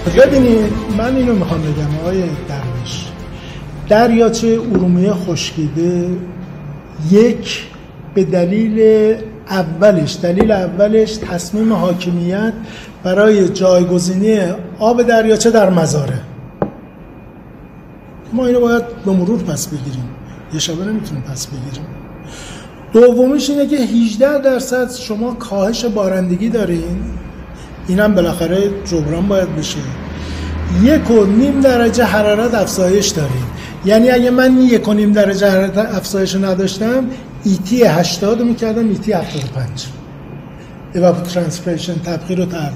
ببینید من اینو میخوام بگم آقای درویش، دریاچه ارومیه خشکیده یک به دلیل اولش تصمیم حاکمیت برای جایگزینی آب دریاچه در مزارع. ما اینو باید به مرور پس بگیریم، یه شبه نمیتونیم پس بگیریم. دومیش اینه که 18% شما کاهش بارندگی دارین، اینم بالاخره جبران باید بشه. 1.5 درجه حرارت افزایش دارین، یعنی اگه من 1.5 درجه حرارت افزایش نداشتم ایتی 80 میکردم ایتی 75 evapotranspiration، تبخیر و تحرک.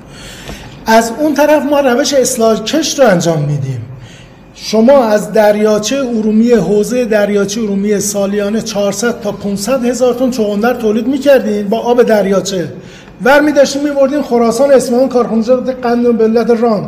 از اون طرف ما روش اصلاح کشت رو انجام میدیم. شما از دریاچه ارومیه، حوزه دریاچه ارومیه سالیانه 400 تا 500 هزار تن چغندر تولید میکردین با آب دریاچه، ور میداشتیم میبردیم خراسان، اصفهان، کارخانجات قند و ملت راند.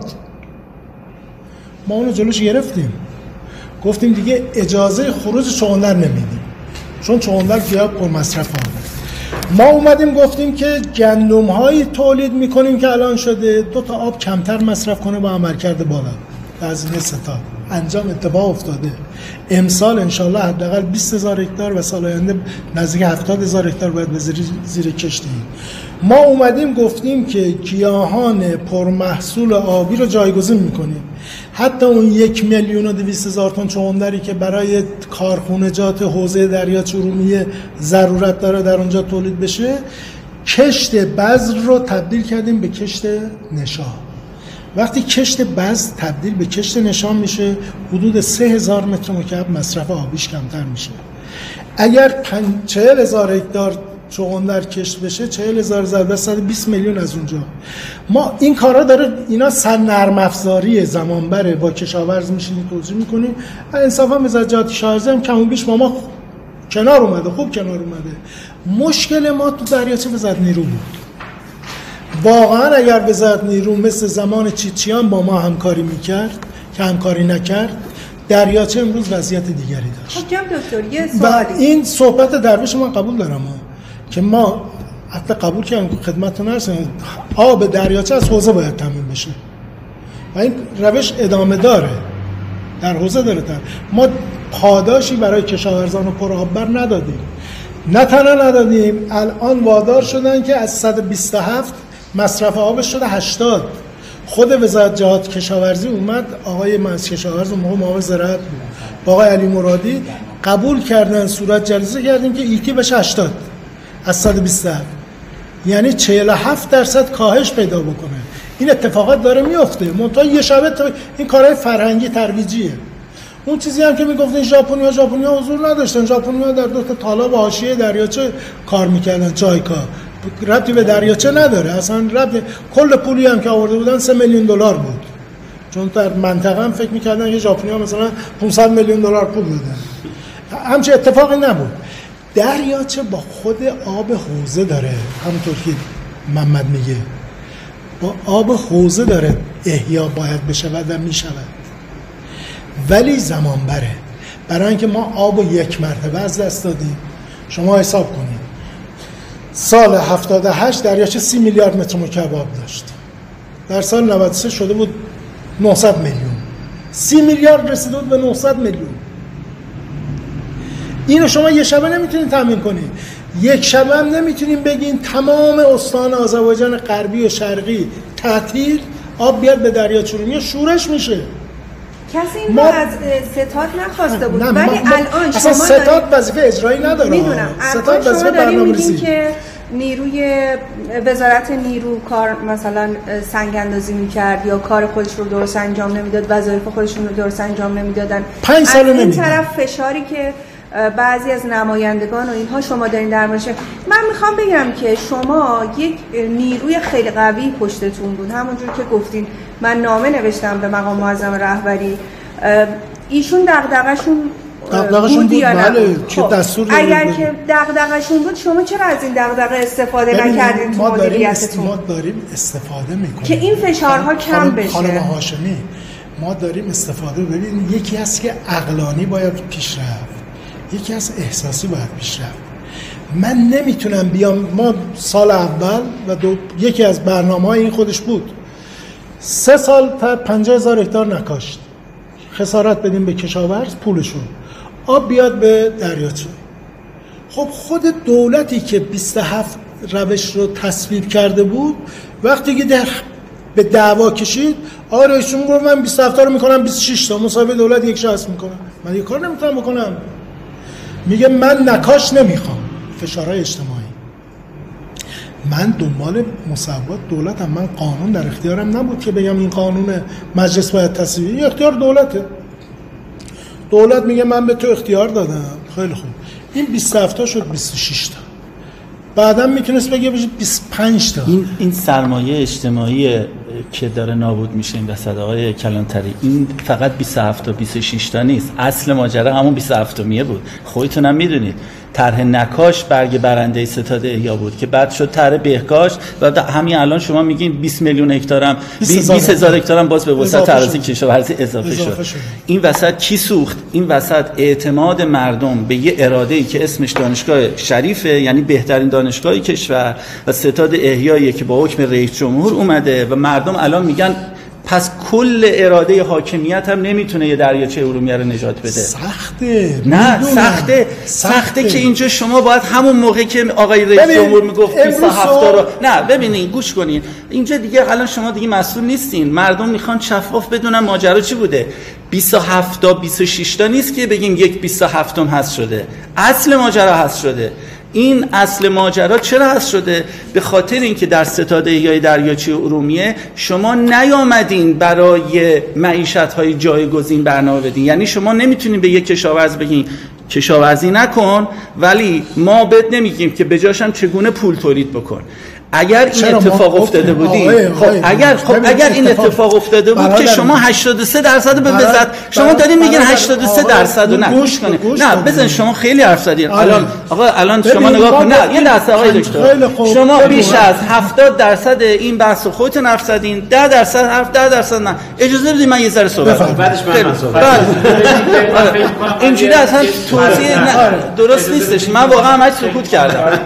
ما اونو جلوش گرفتیم، گفتیم دیگه اجازه خروج چغندر نمیدیم چون چغندر گیاه پرمصرف آبه. ما اومدیم گفتیم که گندم هایی تولید میکنیم که الان شده 2 تا آب کمتر مصرف کنه با عملکرد بالا، هزینه ستاد انجام اتفاق افتاده. امسال انشالله حداقل 20,000 هکتار و سال آینده نزدیک 70,000 هکتار باید به زیر کشتی. ما اومدیم گفتیم که گیاهان پرمحصول آبی رو جایگزین میکنیم. حتی اون 1,200,000 تن چغندری که برای کارخونجات حوزه دریاچه ارومیه ضرورت داره در اونجا تولید بشه، کشت بذر رو تبدیل کردیم به کشت نشا. وقتی کشت بذر تبدیل به کشت نشا میشه، حدود 3,000 متر مکعب مصرف آبیش کمتر میشه. اگر 40,000 هکتار چغندر کشت بشه، 40,000 ضرب 120 میلیون از اونجا. ما این کارا داره، اینا نرم افزاری زمان بره، با کشاورز میشینیم توضیح میکنیم. انصافا وزارت کشاورزی هم کم و بیش با ما کنار اومده، خوب کنار اومده. مشکل ما تو دریاچه وزارت نیرو بود. واقعا اگر وزارت نیرو مثل زمان چیچیان با ما همکاری میکرد که همکاری نکرد، دریاچه امروز وضعیت دیگری داشت. خب جناب دکتر یه سوالی، و این صحبت درویش من قبول دارم که ما حتی قبول کردیم خدمتتون نرسیم، آب دریاچه از حوزه باید تامین بشه و این روش ادامه داره، در حوزه داره. ما پاداشی برای کشاورزان و پرآببر ندادیم. نه تنها ندادیم، الان وادار شدن که از 127 مصرف آبش شده 80. خود وزارت جهاد کشاورزی اومد، آقای مهندس کشاورز اون موقع معاون زراعت بود با آقای علی مرادی قبول کردن، صورت جلسه کردیم که ایتی بشه 80 از 127، یعنی 47% کاهش پیدا بکنه. این اتفاقات داره میفته. منتها یه شبه این کارهای فرهنگی ترویجیه. اون چیزی هم که میگفتن ژاپنیا حضور نداشتن، ژاپنیا در 2 تا تالاب حاشیه دریاچه کار میکردن، جایکا ربطی به دریاچه نداره اصلا. ربطی، کل پولی هم که آورده بودن 3 میلیون دلار بود، چون در منطقه هم فکر میکردن که ژاپنیا مثلا 500 میلیون دلار پول دادن. همچین اتفاقی نبود. دریاچه با خود آب حوزه داره، همونطور که محمد میگه، با آب حوزه داره احیا باید بشود و میشود، ولی زمان بره. برای اینکه ما آب رو یک مرتبه از دست دادیم. شما حساب کنید سال 78 دریاچه 30 میلیارد متر مکعب آب داشت، در سال 93 شده بود 900 میلیون. 30 میلیارد رسیده بود به 900 میلیون. اینو شما یه شبه نمیتونید تامین کنید. یک شبه هم نمیتونیم بگین تمام استان آذربایجان غربی و شرقی تعطیل، آب بیاد به دریاچه ارومیه، شورش میشه. کسی اینو از ستاد نخواسته بود، ولی الان اصلا ستاد وظیفه اجرایی نداره. میدونم الان شما داریم میگین که نیروی وزارت نیرو کار مثلا سنگ اندازی میکرد یا کار خودش رو درست انجام نمیداد، وظایف خودشون رو درست انجام نمیدادن. 5 سال این طرف فشاری که بعضی از نمایندگان و اینها شما دارین در موردش، من میخوام بگم که شما یک نیروی خیلی قوی پشتتون بود. همونجور که گفتین من نامه نوشتم به مقام معظم رهبری، ایشون دغدغه‌شون بود یا نه؟ خب اگر که دغدغه‌شون بود، شما چرا از این دغدغه استفاده نکردین تو مدیریتتون؟ ما داریم استفاده میکنیم که این فشارها کم بشه. خانم هاشمی، ما داریم استفاده. ببین یکی هست که عقلانی باید پیش رفت، یکی از احساسی باید پیش رفت. من نمیتونم بیام، ما سال اول و یکی از برنامه‌های این خودش بود 3 سال تا 50,000 هکتار نکاشت، خسارت بدیم به کشاورز پولشون، آب بیاد به دریاچه. خب خود دولتی که 27 روش رو تصویب کرده بود وقتی که به دعوا کشید، آقای رئیس جمهور گفت من 27 تا رو میکنم 26 تا، مصاحبه دولت یک شخص میکنم، من یه کار نمیتونم بکنم. میگه من نکاش نمیخوام، فشارهای اجتماعی. من دنبال مصوبات دولتم، من قانون در اختیارم نبود که بگم این قانون مجلس باید تصویب، این اختیار دولته. دولت میگه من به تو اختیار دادم، خیلی خوب، این 27 تا شد 26 تا، بعدم میتونست بگه بشه 25 تا. این سرمایه اجتماعی که داره نابود میشه این وسط آقای کلانتری، این فقط 27 تا 26 تا نیست، اصل ماجرا همون 27 میه بود. خودتونم میدونید طرح نکاش برگ برنده ستاد احیا بود که بعد شد طرح بهکاش و همین الان شما میگین 20 میلیون هکتارم 20,000 هکتارم باز به وسط تراز کشاورزی اضافه شد. این وسط کی سوخت؟ این وسط اعتماد مردم به یه اراده‌ای که اسمش دانشگاه شریفه، یعنی بهترین دانشگاه کشور، و ستاد احیایی که با حکم رئیس جمهور اومده و مردم الان میگن پس کل اراده حاکمیت هم نمیتونه یه دریاچه ارومیه رو نجات بده. سخته. نه سخته که اینجا شما باید همون موقع که آقای رئیس جمهور میگفت 27 رو، نه ببینین گوش کنین، اینجا دیگه الان شما دیگه مسئول نیستین، مردم میخوان شفاف بدونن ماجرا چی بوده. 27 تا 26 تا نیست که بگیم یک 27 هست شده، اصل ماجرا هست شده. این اصل ماجرا چرا هست شده؟ به خاطر اینکه در ستاد احیای دریاچه ارومیه شما نیامدین برای معیشت‌های جایگزین برنامه بدین. یعنی شما نمیتونین به یک کشاورز بگین کشاورزی نکن ولی ما بهت نمیگیم که بجاش هم چگونه پول تولید بکن. اگر این اتفاق افتاده بودی، اگر این اتفاق افتاده بود که شما 83% به وزارت شما دارین میگین 83% و نه گوش کنید، نه بزن، شما خیلی حرف زدین. الان شما نگاه کن، نه یه لحظه آقای دکتر، شما بیش از 70% این بحث خودتون حرف زدین، 10% حرف 10% نه. اجازه بدید من یه ذره صحبت کنم، بعدش من صحبت اینجوری اصلا توضیح درست نیستش. من واقعا همش سکوت کردم.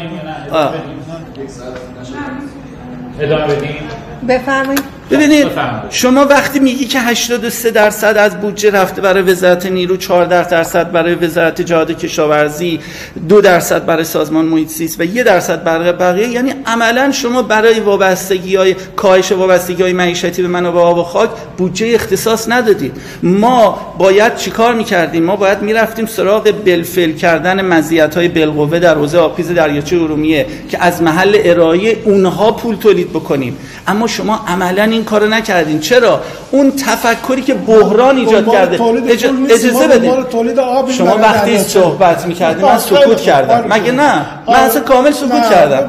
ادامه بدین. بفرمایید. ببینید شما وقتی میگی که 83% از بودجه رفته برای وزارت نیرو، 14% برای وزارت جهاد کشاورزی، 2% برای سازمان محیط زیست و 1% برای بقیه، یعنی عملا شما برای وابستگی‌های کاهش وابستگی‌های معیشتی به منابع آب و خاک بودجه اختصاص ندادید. ما باید چیکار می‌کردیم؟ ما باید می‌رفتیم سراغ بالفعل کردن مزیت‌های بالقوه در حوزه آبخیز دریاچه ارومیه که از محل ارائه اونها پول تولید بکنیم. اما شما عملا این کارو نکردین. چرا؟ اون تفکری که بحران ایجاد کرده. اجازه بدید. شما وقتی صحبت می‌کردید من سکوت کردم. مگه نه؟ من اصلا کامل سکوت کردم.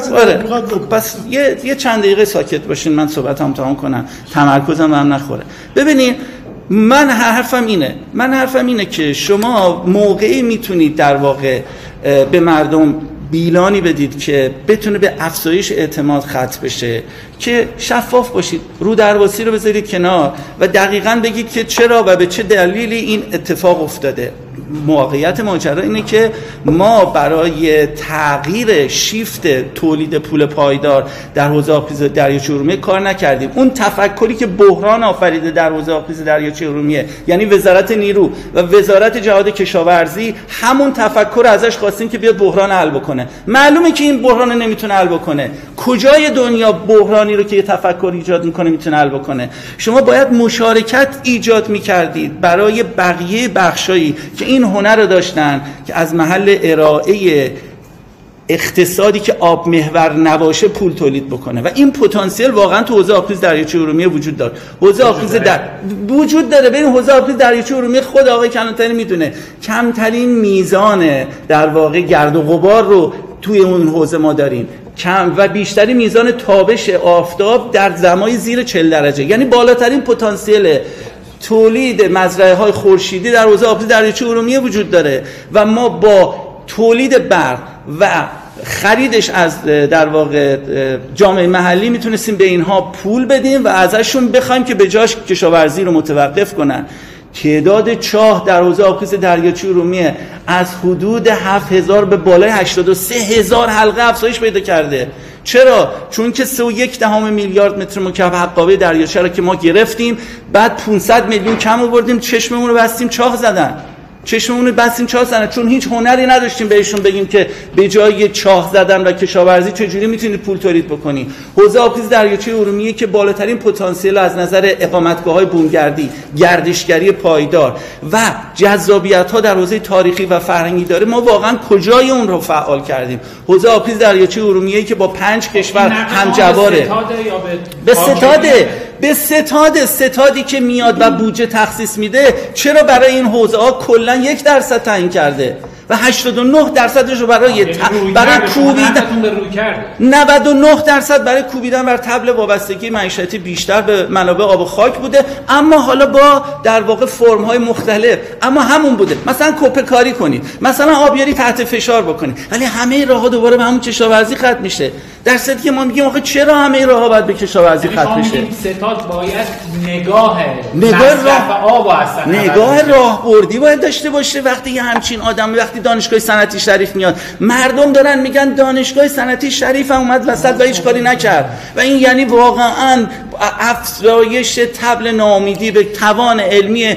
پس یه چند دقیقه ساکت باشین من صحبتام تمام کنم. تمرکزم هم نخوره. ببینید من حرفم اینه که شما موقعی میتونید در واقع به مردم بیلانی بدید که بتونه به افزایش اعتماد ختم بشه، که شفاف باشید، رو درواسی رو بذارید کنار و دقیقاً بگید که چرا و به چه دلیلی این اتفاق افتاده. واقعیت ماجرا اینه که ما برای تغییر شیفت تولید پول پایدار در حوزه آبخیز دریاچه ارومیه کار نکردیم. اون تفکری که بحران آفریده در حوزه آبخیز دریاچه ارومیه، یعنی وزارت نیرو و وزارت جهاد کشاورزی، همون تفکر ازش خواستیم که بیاد بحران حل بکنه. معلومه که این بحران نمیتونه حل بکنه. کجای دنیا بحرانی رو که یه تفکر ایجاد میکنه میتونه حل بکنه؟ شما باید مشارکت ایجاد میکردید برای بقیه بخشایی که این هنر رو داشتن که از محل ارائه اقتصادی که آب محور نباشه پول تولید بکنه و این پتانسیل واقعا تو حوزه آبخیز دریاچه ارومیه وجود داره. حوزه آبخیز وجود داره. ببین حوزه آبخیز دریاچه ارومیه خود آقای کلانتری میدونه کمترین میزان در واقع گرد و غبار رو توی اون حوزه ما داریم، کم و بیشتری میزان تابش آفتاب در زمای زیر 40 درجه، یعنی بالاترین پتانسیل تولید مزرعه های خورشیدی در حوزه آبخیز دریاچه ارومیه وجود داره و ما با تولید برق و خریدش از در واقع جامعه محلی میتونستیم به اینها پول بدیم و ازشون بخوایم که به جاش کشاورزی رو متوقف کنن. تعداد چاه در حوزه آبخیز دریاچه ارومیه از حدود 7000 به بالای 83000 حلقه افزایش پیدا کرده. چرا؟ چون که 3.1 میلیارد متر مکعب حقابه دریاچه را که ما گرفتیم، بعد 500 میلیون کم آوردیم، چشممون رو بستیم چاق زدن. چون هیچ هنری نداشتیم بهشون بگیم که به جای چاه زدن و کشاورزی چجوری میتونید پول تولید بکنی. حوزه آبخیز دریاچه ارومیه که بالاترین پتانسیل از نظر اقامتگاه‌های بومگردی، گردشگری پایدار و جذابیت‌ها در حوزه تاریخی و فرهنگی داره، ما واقعا کجای اون رو فعال کردیم؟ حوزه آبخیز دریاچه ارومیه که با 5 کشور همجواره. به ستادی که میاد و بودجه تخصیص میده، چرا برای این حوزه ها کلا 1% تعیین کرده و 89% رو برای کوبیدن 99% برای کوبیدن بر طبل وابستگی معیشتی بیشتر به منابع آب و خاک بوده، اما حالا با در واقع فرم های مختلف، اما همون بوده. مثلا کپه کاری کنید، مثلا آبیاری تحت فشار بکنید، ولی همه راهها دوباره به همون کشاورزی ختم میشه. در صورتی که ما میگیم آخه چرا همه راهها باید به کشاورزی ختم میشه؟ ستاد باید نگاه راهبردی باید داشته باشه. وقتی یه همچین آدم، وقتی دانشگاه صنعتی شریف میاد، مردم دارن میگن دانشگاه صنعتی شریف هم اومد وسط و هیچ کاری نکرد، و این یعنی واقعا افزایش طبل ناامیدی به توان علمی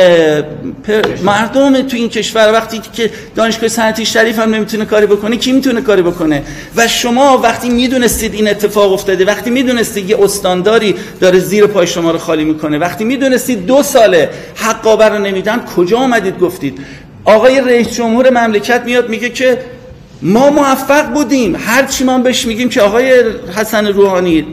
مردم تو این کشور. وقتی که دانشگاه صنعتی شریف هم نمیتونه کاری بکنه، کی میتونه کاری بکنه؟ و شما وقتی میدونستید این اتفاق افتاده، وقتی میدونستید یه استانداری داره زیر پای شما رو خالی میکنه، وقتی میدونستید 2 ساله حقابه رو نمیدن، کجا اومدید گفتید؟ آقای رئیس جمهور مملکت میاد میگه که ما موفق بودیم. هر چی ما بهش میگیم که آقای حسن روحانی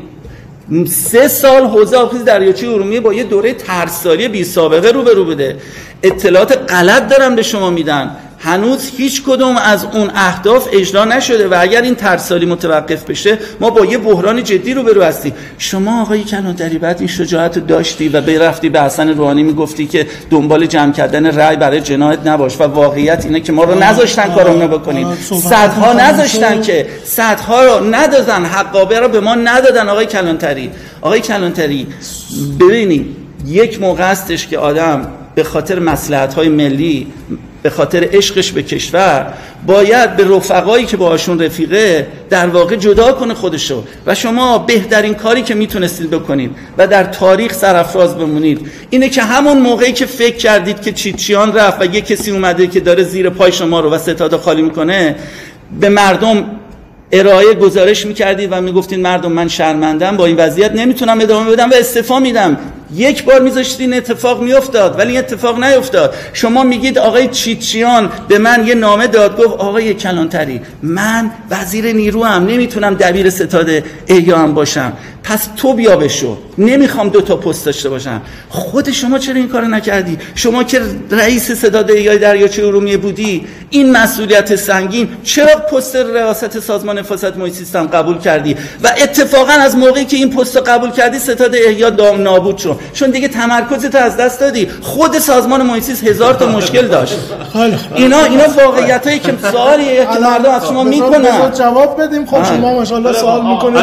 3 سال حوزه آبخیز دریاچه ارومیه با یه دوره ترسالی بی سابقه روبرو بوده. اطلاعات غلط دارن به شما میدن، هنوز هیچ کدوم از اون اهداف اجرا نشده و اگر این ترسالی متوقف بشه ما با یه بحران جدی روبرو هستیم. شما آقای کلانتری بعد این شجاعت رو داشتی و رفتی به حسن روحانی میگفتی که دنبال جمع کردن رأی برای جنایت نباش، و واقعیت اینه که ما رو نذاشتن کارمون رو بکنیم. صدها نذاشتن که صدها رو ندادن، حقابه رو به ما ندادن. آقای کلانتری ببینید، یک موقع هستش که آدم به خاطر مصلحت‌های ملی، به خاطر عشقش به کشور، باید به رفقایی که باهاشون رفیقه در واقع جدا کنه خودشو. و شما بهترین کاری که میتونستید بکنید و در تاریخ سرافراز بمونید اینه که همون موقعی که فکر کردید که چیچیان رفت و یه کسی اومده که داره زیر پای شما رو و ستاد خالی میکنه، به مردم ارائه گزارش میکردید و میگفتید مردم من شرمندم، با این وضعیت نمیتونم ادامه بدم و استعفا میدم. یک بار میذاشتید این اتفاق میافتاد، ولی این اتفاق نیفتاد. شما میگید آقای چیچیان به من یه نامه داد، گفت آقای کلانتری من وزیر نیروام، نمیتونم دبیر ستاد احیا هم باشم، پس تو بیا بشو، نمیخوام 2 تا پست داشته باشم. خود شما چرا این کارو نکردی؟ شما که رئیس ستاد احیای دریاچه ارومیه بودی، این مسئولیت سنگین، چرا پست ریاست سازمان حفاظت محیط زیست قبول کردی؟ و اتفاقا از موقعی که این پست قبول کردی ستاد احیا نابود شد، چون دیگه تمرکزت از دست دادی. خود سازمان محیط زیست 1000 تا مشکل داشت. اینا واقعیتایی که سوالیه که مردم از شما میکنن. جواب بدیم. خب شما ماشاءالله سوال میکنید.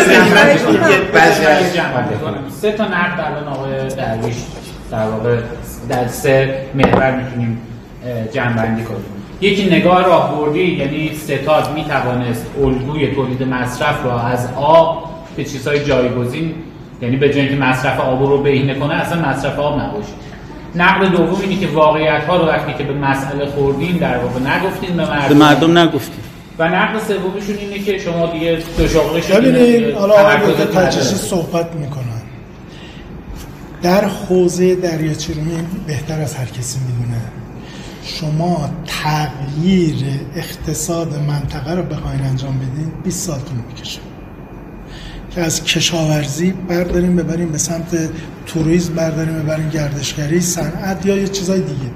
3 تا نقد الان آقای درویش در واقع در 3 محور میتونیم جمع‌بندی کنیم. یکی نگاه راهبردی، یعنی ستاد میتوانست الگوی تولید مصرف را از آب به چیزهای جایگزین، یعنی به جای اینکه مصرف آب رو بهینه کنه اصلا مصرف آب نباشه. نقد دوم اینه که واقعیت‌ها رو وقتی که به مسئله خوردین در واقع نگفتین به مردم نگفتین. و نقد سومشون اینه که شما دیگه دو شاغله شدین. ببینید حالا آقای تجسسی صحبت میکنن در حوزه دریاچه ارومیه بهتر از هر کسی میدونه. شما تغییر اقتصاد منطقه رو بخواین انجام بدین 20 سال طول میکشه، که از کشاورزی برداریم ببریم به سمت توریسم، برداریم ببریم گردشگری، صنعت یا یه چیزای دیگه.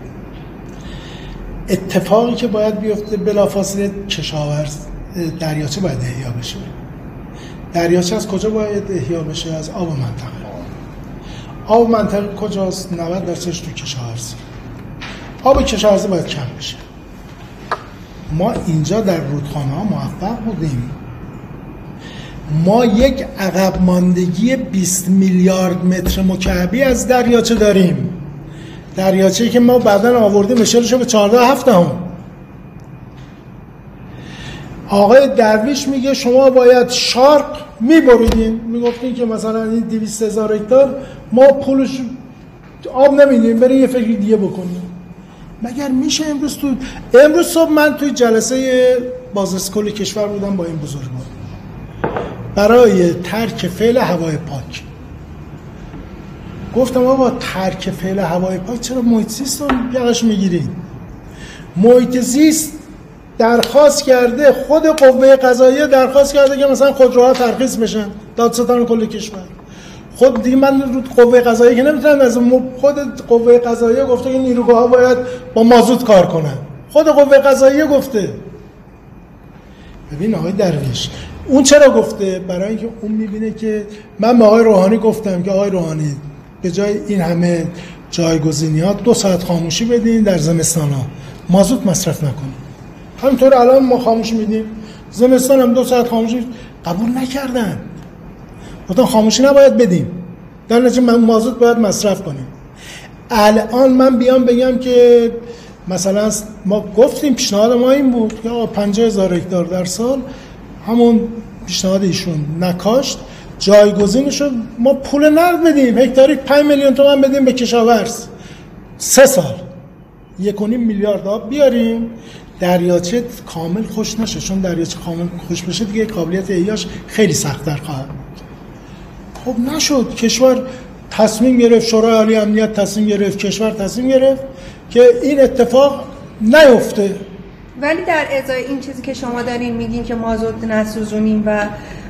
اتفاقی که باید بیفته بلافاصله کشاورز دریاچه باید احیا بشه. دریاچه از کجا باید احیا بشه؟ از آب منطقه. آب منطقه کجاست؟ 90% تو کشاورزی. آب کشاورزی باید کم بشه. ما اینجا در رودخانه ها موفق بودیم. ما یک عقب ماندگی 20 میلیارد متر مکعبی از دریاچه داریم. دریاچه‌ای که ما بعداً آوردیم اشاره‌شو به 14.7. آقای درویش میگه شما باید شارق میبریدین، میگفتین که مثلا این 200,000 هکتار ما پولش آب نمیدیم، برین یه فکر دیگه بکنیم. مگر میشه؟ امروز صبح من توی جلسه بازرسکل کشور بودم با این بزرگوار برای ترک فعل هوای پاک. گفتم آقا ترک فعل هوای پاک چرا محیط زیست رو یقش میگیرید؟ محیط زیست درخواست کرده، خود قوه قضاییه درخواست کرده که مثلا خودروها ترخیص بشن، دادستان کل کشور. خود دیگه من رو قوه قضاییه که نمیتونم، از خود قوه قضاییه گفته که نیروگاه‌ها باید با مازوت کار کنن. خود قوه قضاییه گفته. ببین آقای درویش اون چرا گفته؟ برای اینکه اون میبینه که من به آقای روحانی گفتم که آقای روحانی به جای این همه جایگزینیات 2 ساعت خاموشی بدین در زمستانا، مازوت مصرف نکنید. همینطور الان ما خاموشی میدیم، زمستان هم 2 ساعت خاموشی. قبول نکردن، گفتن خاموشی نباید بدیم، در نتیجه مازوت باید مصرف کنیم. الان من بیام بگم که مثلا ما گفتیم پیشنهاد ما این بود که 50,000 هکتار در سال، همون پیشنهاد ایشون نکاشت، جایگزینشو ما پول نقد بدیم، هکتاری 5 میلیون تومان بدیم به کشاورز، 3 سال 1.5 میلیارد آب بیاریم، دریاچه کامل خوش نشه. چون دریاچه کامل خوش بشه دیگه قابلیت احیاش خیلی سخت‌تر خواهد بود. خب نشد، کشور تصمیم گرفت، شورای عالی امنیت تصمیم گرفت، کشور تصمیم گرفت که این اتفاق نیفته. ولی در ازای این چیزی که شما دارین میگین که مازوت نسوزونیم و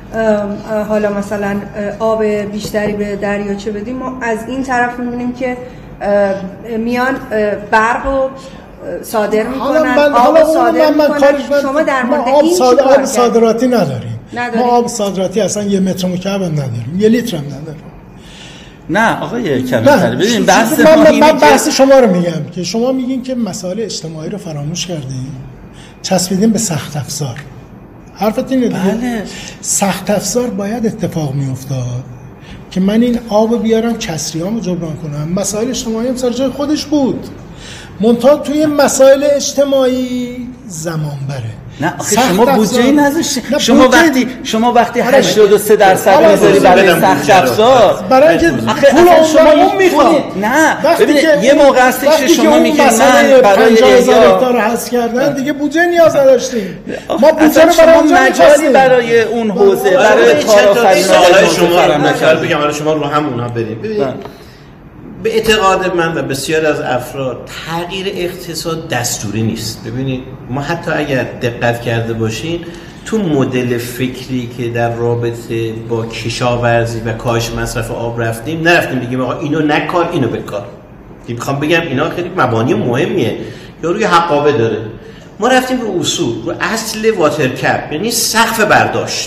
حالا مثلا آب بیشتری به دریاچه بدیم، ما از این طرف میبینیم که میان برق و صادر میکنن، آب صادر میکنن. شما در مورد این آب صادراتی نداریم. ما آب صادراتی اصلا 1 متر مکعب هم نداریم، 1 لیتر هم نداریم. نه آقای کلانتری، ببین بحث من بحث شما رو میگم که شما میگین که مسائل اجتماعی رو فراموش کردین، چسبیدین به سخت افزار. حرفت اینه دیگه. بله. سخت افزار باید اتفاق میافتاد که من این آب بیارم کسریامو جبران کنم. مسائل اجتماعی هم سر جای خودش بود، منتها توی مسائل اجتماعی زمان بره. نه آخه شما بودجه نذاشتید. شما وقتی 83% میذاری برای سخت افزار، برای اینکه پول شما اون میخواد. نه ببینید یه موقع هستی که شما میگید من برای 50,000 هکتار حذف کردن دیگه بودجه نیاز نداشتیم. ما بودجه رو برای اونجا مجالی برای اون حوزه برای کارآفرینی شما بگم برای شما رو همونا بریم. به اعتقاد من و بسیار از افراد تغییر اقتصاد دستوری نیست. ببینید ما حتی اگر دقت کرده باشین تو مدل فکری که در رابطه با کشاورزی و کاهش مصرف آب نرفتیم بگیم آقا اینو نکار اینو بکار. میخوام بگم اینا خیلی مبانی مهمیه. یارو یه حقابه داره. ما رفتیم رو اصول، رو اصل واتر کپ، یعنی سقف برداشت.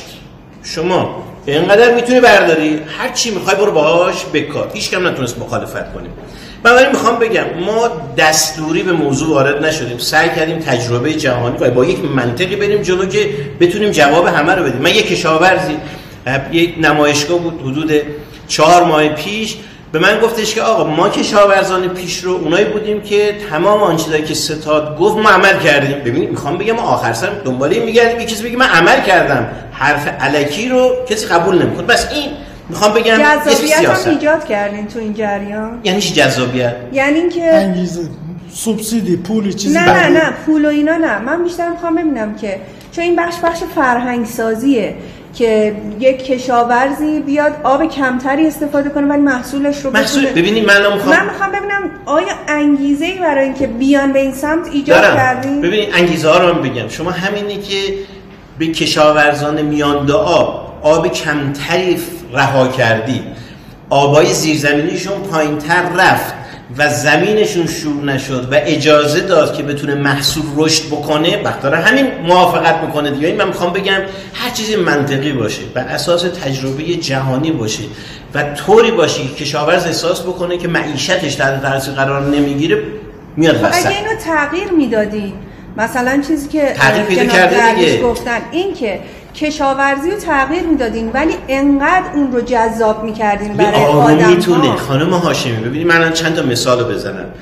شما اینقدر میتونی برداری، هر چی میخوای برو باهاش بکار. هیچ کم نتونست مخالفت کنیم. من میخوام بگم ما دستوری به موضوع وارد نشدیم، سعی کردیم تجربه جهانی و با یک منطقی بریم جلو که بتونیم جواب همه رو بدیم. من یک کشاورزی یک نمایشگاه بود حدود 4 ماه پیش به من گفتش که آقا ما کشاورزان پیشرو اونایی بودیم که تمام آنچه که ستاد گفت ما عمل کردیم. ببینید میخوام بگم آخر سر دنبال این میگردیم یه چیزی بگه من عمل کردم، حرف الکی رو کسی قبول نمیکنه. بس این میخوام بگم جذابیت هم ایجاد کردین تو این جریان. یعنی چی جذابیت؟ یعنی اینکه انگیزه، سوبسیدی، پولی، چیزی. نه پول و اینا نه. من بیشتر میخوام ببینم که چون این بخش فرهنگ سازیه که یک کشاورزی بیاد آب کمتری استفاده کنه ولی محصولش رو ببینید من میخوام ببینم آیا انگیزه‌ای برای اینکه بیان به این سمت ایجاد کردین؟ ببینید انگیزه ها رو من بگم. شما همینی که به کشاورزان میانده آب کمتری رها کردی، آبای زیرزمینیشون پایینتر رفت و زمینشون شور نشد و اجازه داد که بتونه محصول رشد بکنه، بخاطر همین موافقت میکنه دیگه. من میخوام بگم هر چیزی منطقی باشه، بر اساس تجربه جهانی باشه و طوری باشه که کشاورز احساس بکنه که معیشتش در تاثیر قرار نمیگیره، میاد وسط. اگه اینو تغییر میدادی، مثلا چیزی که تغییر پیدا کرده دیگه گفتن این که کشاورزی رو تغییر میدادین ولی انقدر اون رو جذاب میکردین برای آدم‌ها. میتونه خانم هاشمی. ببینید من چند تا مثال بزنم.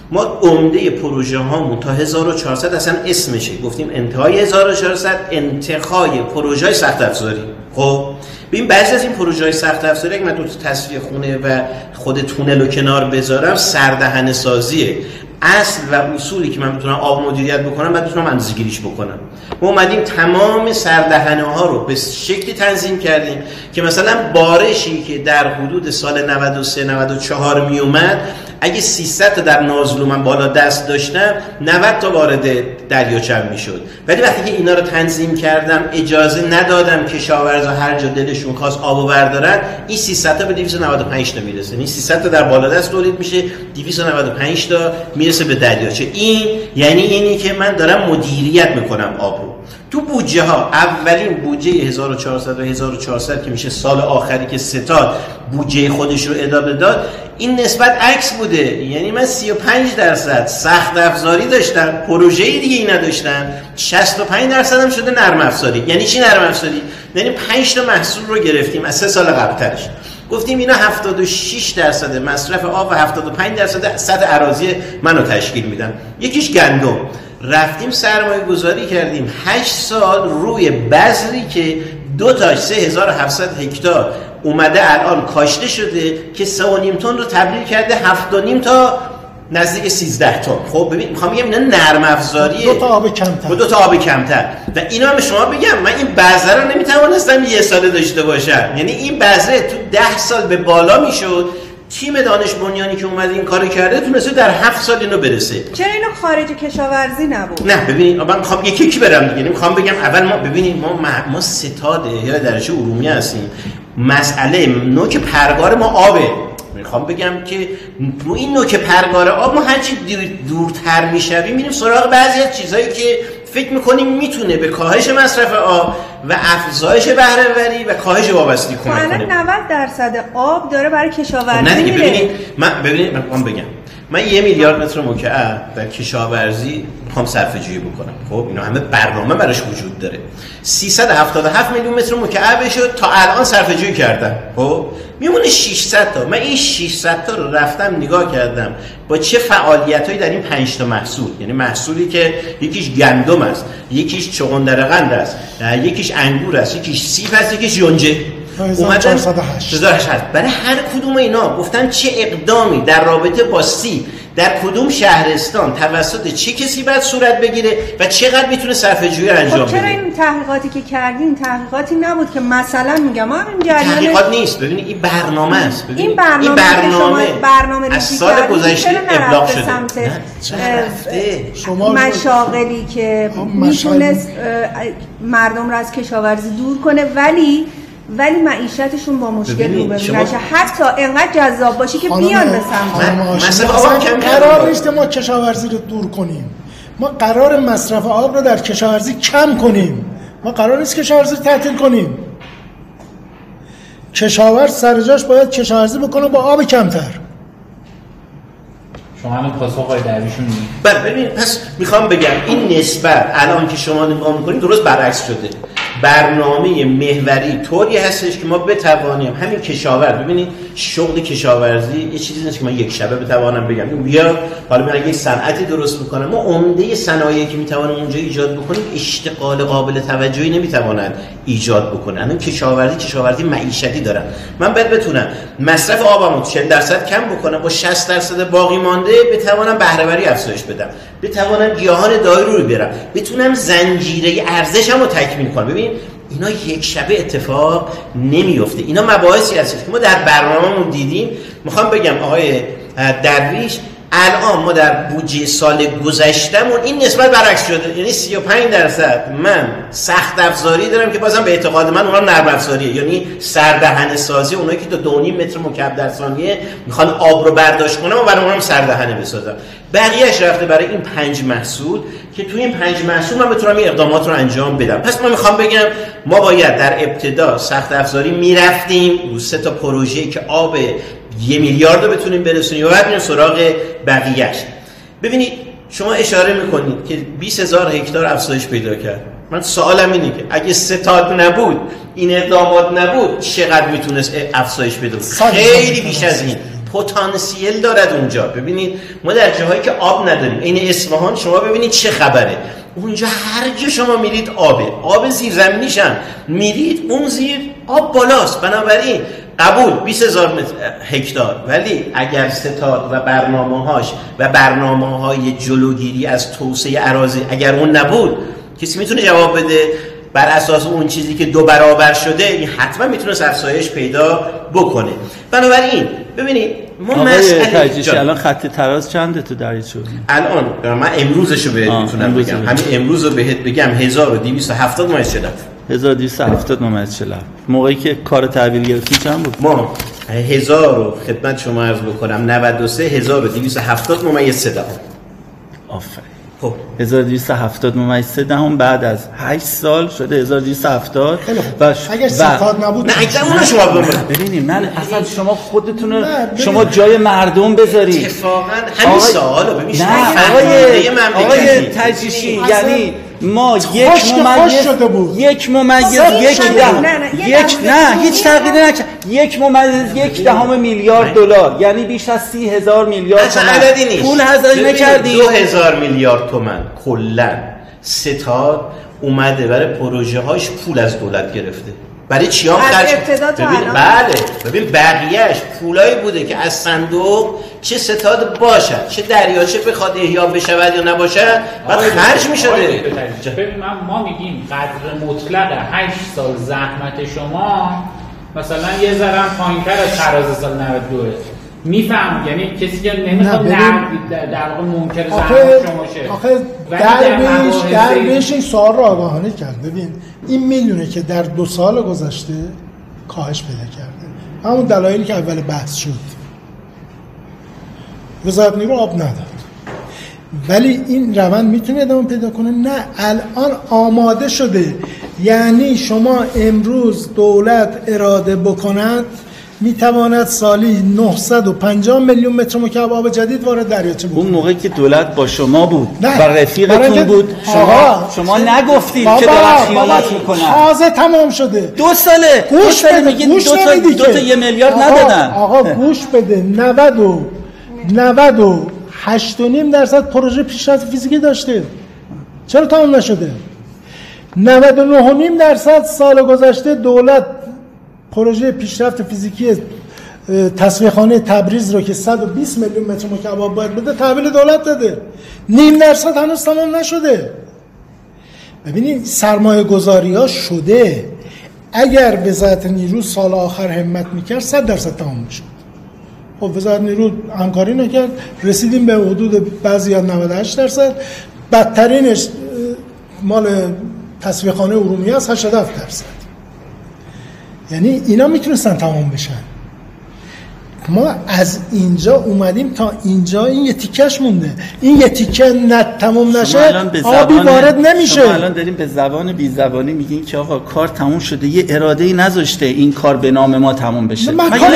ما عمده پروژه هامون تا 1400 اصلا اسمشه، گفتیم انتهای 1400 انتهای پروژه های سخت افزاری. خب ببین بعضی از این پروژه های سخت افزاری اگه من تو تصفیه خونه و خود تونل رو کنار بذارم سردهنه سازیه. اصل و اصولی که من بتونم آب مدیریت بکنم بعد بتونم اندازه‌گیریش بکنم. ما اومدیم تمام سردهنه ها رو به شکلی تنظیم کردیم که مثلا بارشی که در حدود سال 93 94 می اومد اگه 300 تا در نازلو من بالا دست داشتم 90 تا وارد دریاچه میشد. ولی وقتی که اینا رو تنظیم کردم اجازه ندادم کشاورزا هر جا دلشون خواست آبو بردارن، این 300 تا به 295 تا میرسه. یعنی 300 تا در بالا دست تولید میشه، 295 تا میرسه به دریاچه. این یعنی اینی که من دارم مدیریت میکنم آب رو. تو بودجه ها اولین بودجه 1400 و 1400 که میشه سال آخری که ستاد بودجه خودش رو ادامه داد، این نسبت عکس بوده. یعنی من 35% سخت افزاری داشتم، پروژه دیگه ای نداشتم، 65% هم شده نرم افزاری. یعنی چی نرم افزاری؟ یعنی 5 تا محصول رو گرفتیم از 3 سال قبلترش، گفتیم اینا 76% مصرف آب و 75% سطح اراضی منو تشکیل میدن. یکیش گندم، رفتیم سرمایه گذاری کردیم 8 سال روی بذری که 2 تا 3700 هکتار اومده الان کاشته شده که 3.5 تن رو تبدیل کرده 7.5 تا نزدیک 13 تن. خب ببین میخوام بگم اینا نرم افزاریه، 2 تا آب کمتر، 2 تا آب کمتر. و اینا هم شما بگم من این بذر رو نمیتوانستم 1 سال داشته باشم. یعنی این بذر تو 10 سال به بالا میشد. تیم دانش بنیانی که اومد این کارو کرده تونسته در 7 سال اینو برسه. چرا اینو خارج کشاورزی نبود؟ نه ببینید من میخوام یکی برم دیگه. میخوام بگم اول ما ببینید ما ستاده یا درجه ارومیه هستیم. مسئله نوک پرگار ما آبه. میخوام بگم که رو این نوک پرگار آب ما هرچی دورتر میشویم میریم سراغ بعضی از چیزایی که فکر میکنیم میتونه به کاهش مصرف آب و افزایش بهره وری و کاهش وابستگی کمک کنه. 90% آب داره برای کشاورزی میره. ببینید من بگم من 1 میلیارد متر مکعب در کشاورزی میخوام صرفه‌جویی بکنم. خب اینا همه برنامه براش وجود داره. 377 میلیون متر مکعب شد تا الان صرفه‌جویی کردم. خب میمونه 600 تا. من این 600 تا رو رفتم نگاه کردم با چه فعالیتایی در این 5 تا محصول، یعنی محصولی که یکیش گندم است، یکیش چغندرقند است، یکیش انگور است، یکیش سیب است، یکیش یونجه. اومدن 1408 برای هر کدوم اینا گفتن چه اقدامی در رابطه با سیب در کدوم شهرستان توسط چه کسی باید صورت بگیره و چقدر میتونه صرفه‌جویی انجام بده. چرا این تحقیقاتی که کردین تحقیقاتی نبود که مثلا میگم همین جریان تحقیقات نیست؟ ببینید این برنامه است. این برنامه از سال گذشته ابلاغ شده. شما مشاغلی که میتونست مردم رو از کشاورزی دور کنه ولی معیشتشون با مشکل روبرو نشه، حتی انقدر جذاب باشه که بیان به سمت قرار نیست ما کشاورزی رو دور کنیم. ما قرار مصرف آب رو در کشاورزی کم کنیم. ما قرار نیست کشاورزی رو تعطیل کنیم. کشاورز سر جاش باید کشاورزی بکنه با آب کمتر. شما همین پاسخ های درویشون میگید. بله ببین پس میخوام بگم این نسبت الان که شما نگاه میکنید درست برعکس شده. برنامه محوری طوری هستش که ما بتوانیم همین کشاورز، ببینید شغل کشاورزی یه چیزی نیست که من یک شبه بتوانم بگم بیا حالا من اگه صنعتی درست میکنم. ما عمده صنایعی که میتوانیم اونجا ایجاد بکنیم اشتغال قابل توجهی نمیتوانند ایجاد بکنن. الان کشاورزی معیشتی دارن. من باید بتونم مصرف آبمو 40% کم بکنم، با 60% باقی مانده بتوانم بهره وری افزایش بدم، بتوانم گیاهان دایرو رو بیارم، بتونم زنجیره ارزشمو تکمیل کنم. ببین اینا یک شبه اتفاق نمیفته. اینا مباحثی هست که ما در برنامه‌مون دیدیم. میخوام بگم آقای درویش الان ما در بودجه سال گذشتهمون این نسبت برعکس شده. یعنی 35% من سخت افزاری دارم که بازم به اعتقاد من اونها نرم افزاریه، یعنی سردهنه سازی. اونایی که تا 2.5 متر مکعب در ثانیه میخوان آب رو برداشت کنم و برای اونم سردهنه بسازم. بقیه‌اش رفته برای این 5 محصول که توی این 5 محصول من بتونم این اقدامات رو انجام بدم. پس من میخوام بگم ما باید در ابتدا سخت افزاری میرفتیم رو 3 تا پروژه‌ای که آب 1 میلیارد رو بتونیم برسونیم و بعد میریم سراغ بقیه‌اش. ببینید شما اشاره میکنید که 20,000 هکتار افزایش پیدا کرد. من سوالم اینه که اگه ستاد نبود، این اقدامات نبود، چقدر میتونست افزایش بده؟ خیلی بیش از این. پتانسیل دارد اونجا. ببینید ما در جاهایی که آب نداریم، این اصفهان شما ببینید چه خبره، اونجا هر جا شما میرید آب زیرزمینیشم میرید، اون زیر آب بالاست. بنابراین قبول 20,000 هکتار، ولی اگر ستاد و برنامه‌هاش و برنامه‌های جلوگیری از توسعه اراضی اگر اون نبود، کسی میتونه جواب بده بر اساس اون چیزی که 2 برابر شده این حتما میتونه افزایش پیدا بکنه. بنابراین ببینید ما مسئله الان خط تراز چنده تو دریاچه؟ الان من امروزشو بهت میتونم بگم، همین امروز رو بهت بگم 1270 ممیز 40. 1270 ممیز 40. موقعی که کار تحویل گرفتی چند بود؟ ما 1000 رو خدمت شما عرض بکنم 93 1270 ممیز 3. آفرین. خب 1270 ممیز 3 بعد از 8 سال شده 1270. اگر ستاد نبود نه اگه شما ببینیم من اصلا شما خودتون رو شما جای مردم بذارید. اتفاقا همین سوالو ببینید آقای تجریشی، یعنی ما یک ممیز هیچ تغییری نکرد. 1.1 میلیارد دلار، یعنی بیش از 30,000 میلیارد تومان پول هزینه کردیم. 2000 میلیارد تومان کلا ستاد اومده برای پروژه هاش پول از دولت گرفته. برای چی هم خرج؟ ببین بقیهش پولایی بوده که از صندوق چه ستاد باشد چه دریاچه بخواد احیا بشود یا نباشد بعد خرج می‌شده. ببین ما میگیم قدر مطلق 8 سال زحمت شما مثلا یه ذره پایین‌تر از تراز سال 92. میفهم، یعنی کسی که نمیخواد در واقع منکر زحمت شما شه. آخه درویش این سوال رو آگاهانه کرد. ببین این میدونه که در 2 سال گذشته کاهش پیدا کرده، همون دلایلی که اول بحث شد. وزارت نیرو آب نداد، ولی این روند میتونه ادامه پیدا کنه. نه الان آماده شده، یعنی شما امروز دولت اراده بکند میتواند سالی 950 میلیون متر مکعب آب جدید وارد دریاچه بکنه. اون موقعی که دولت با شما بود و رفیقتون بود شما نگفتید که دارن خیانت میکنن. تازه تمام شده 2 ساله. گوش بده، گوش نمیدی که 1 میلیارد ندادن. آقا گوش بده. 98.5% پروژه پیشرفت فیزیکی داشته، چرا تمام نشده؟ 99.5% سال گذشته دولت پروژه پیشرفت فیزیکی تصفیه‌خانه تبریز رو که 120 میلیون متر مکعب آب باید بده تحویل دولت داده. 0.5% هنوز تمام نشده. ببینید سرمایه گذاری ها شده. اگر وزارت نیرو سال آخر همت میکرد 100% تمام میشد. خب وزارت نیرو همکاری نکرد، رسیدیم به حدود بعضی ها 98%، بدترینش مال تصفیه‌خانه ارومیه است 87%. یعنی اینا میتونستن تمام بشن. ما از اینجا اومدیم تا اینجا، این یه تیکش مونده. این یه تیکه تمام نشه آبی وارد نمیشه. شما الان داریم به زبان بی زبانی میگین که آقا کار تموم شده، یه اراده‌ای نذاشته این کار به نام ما تمام بشه. من میگم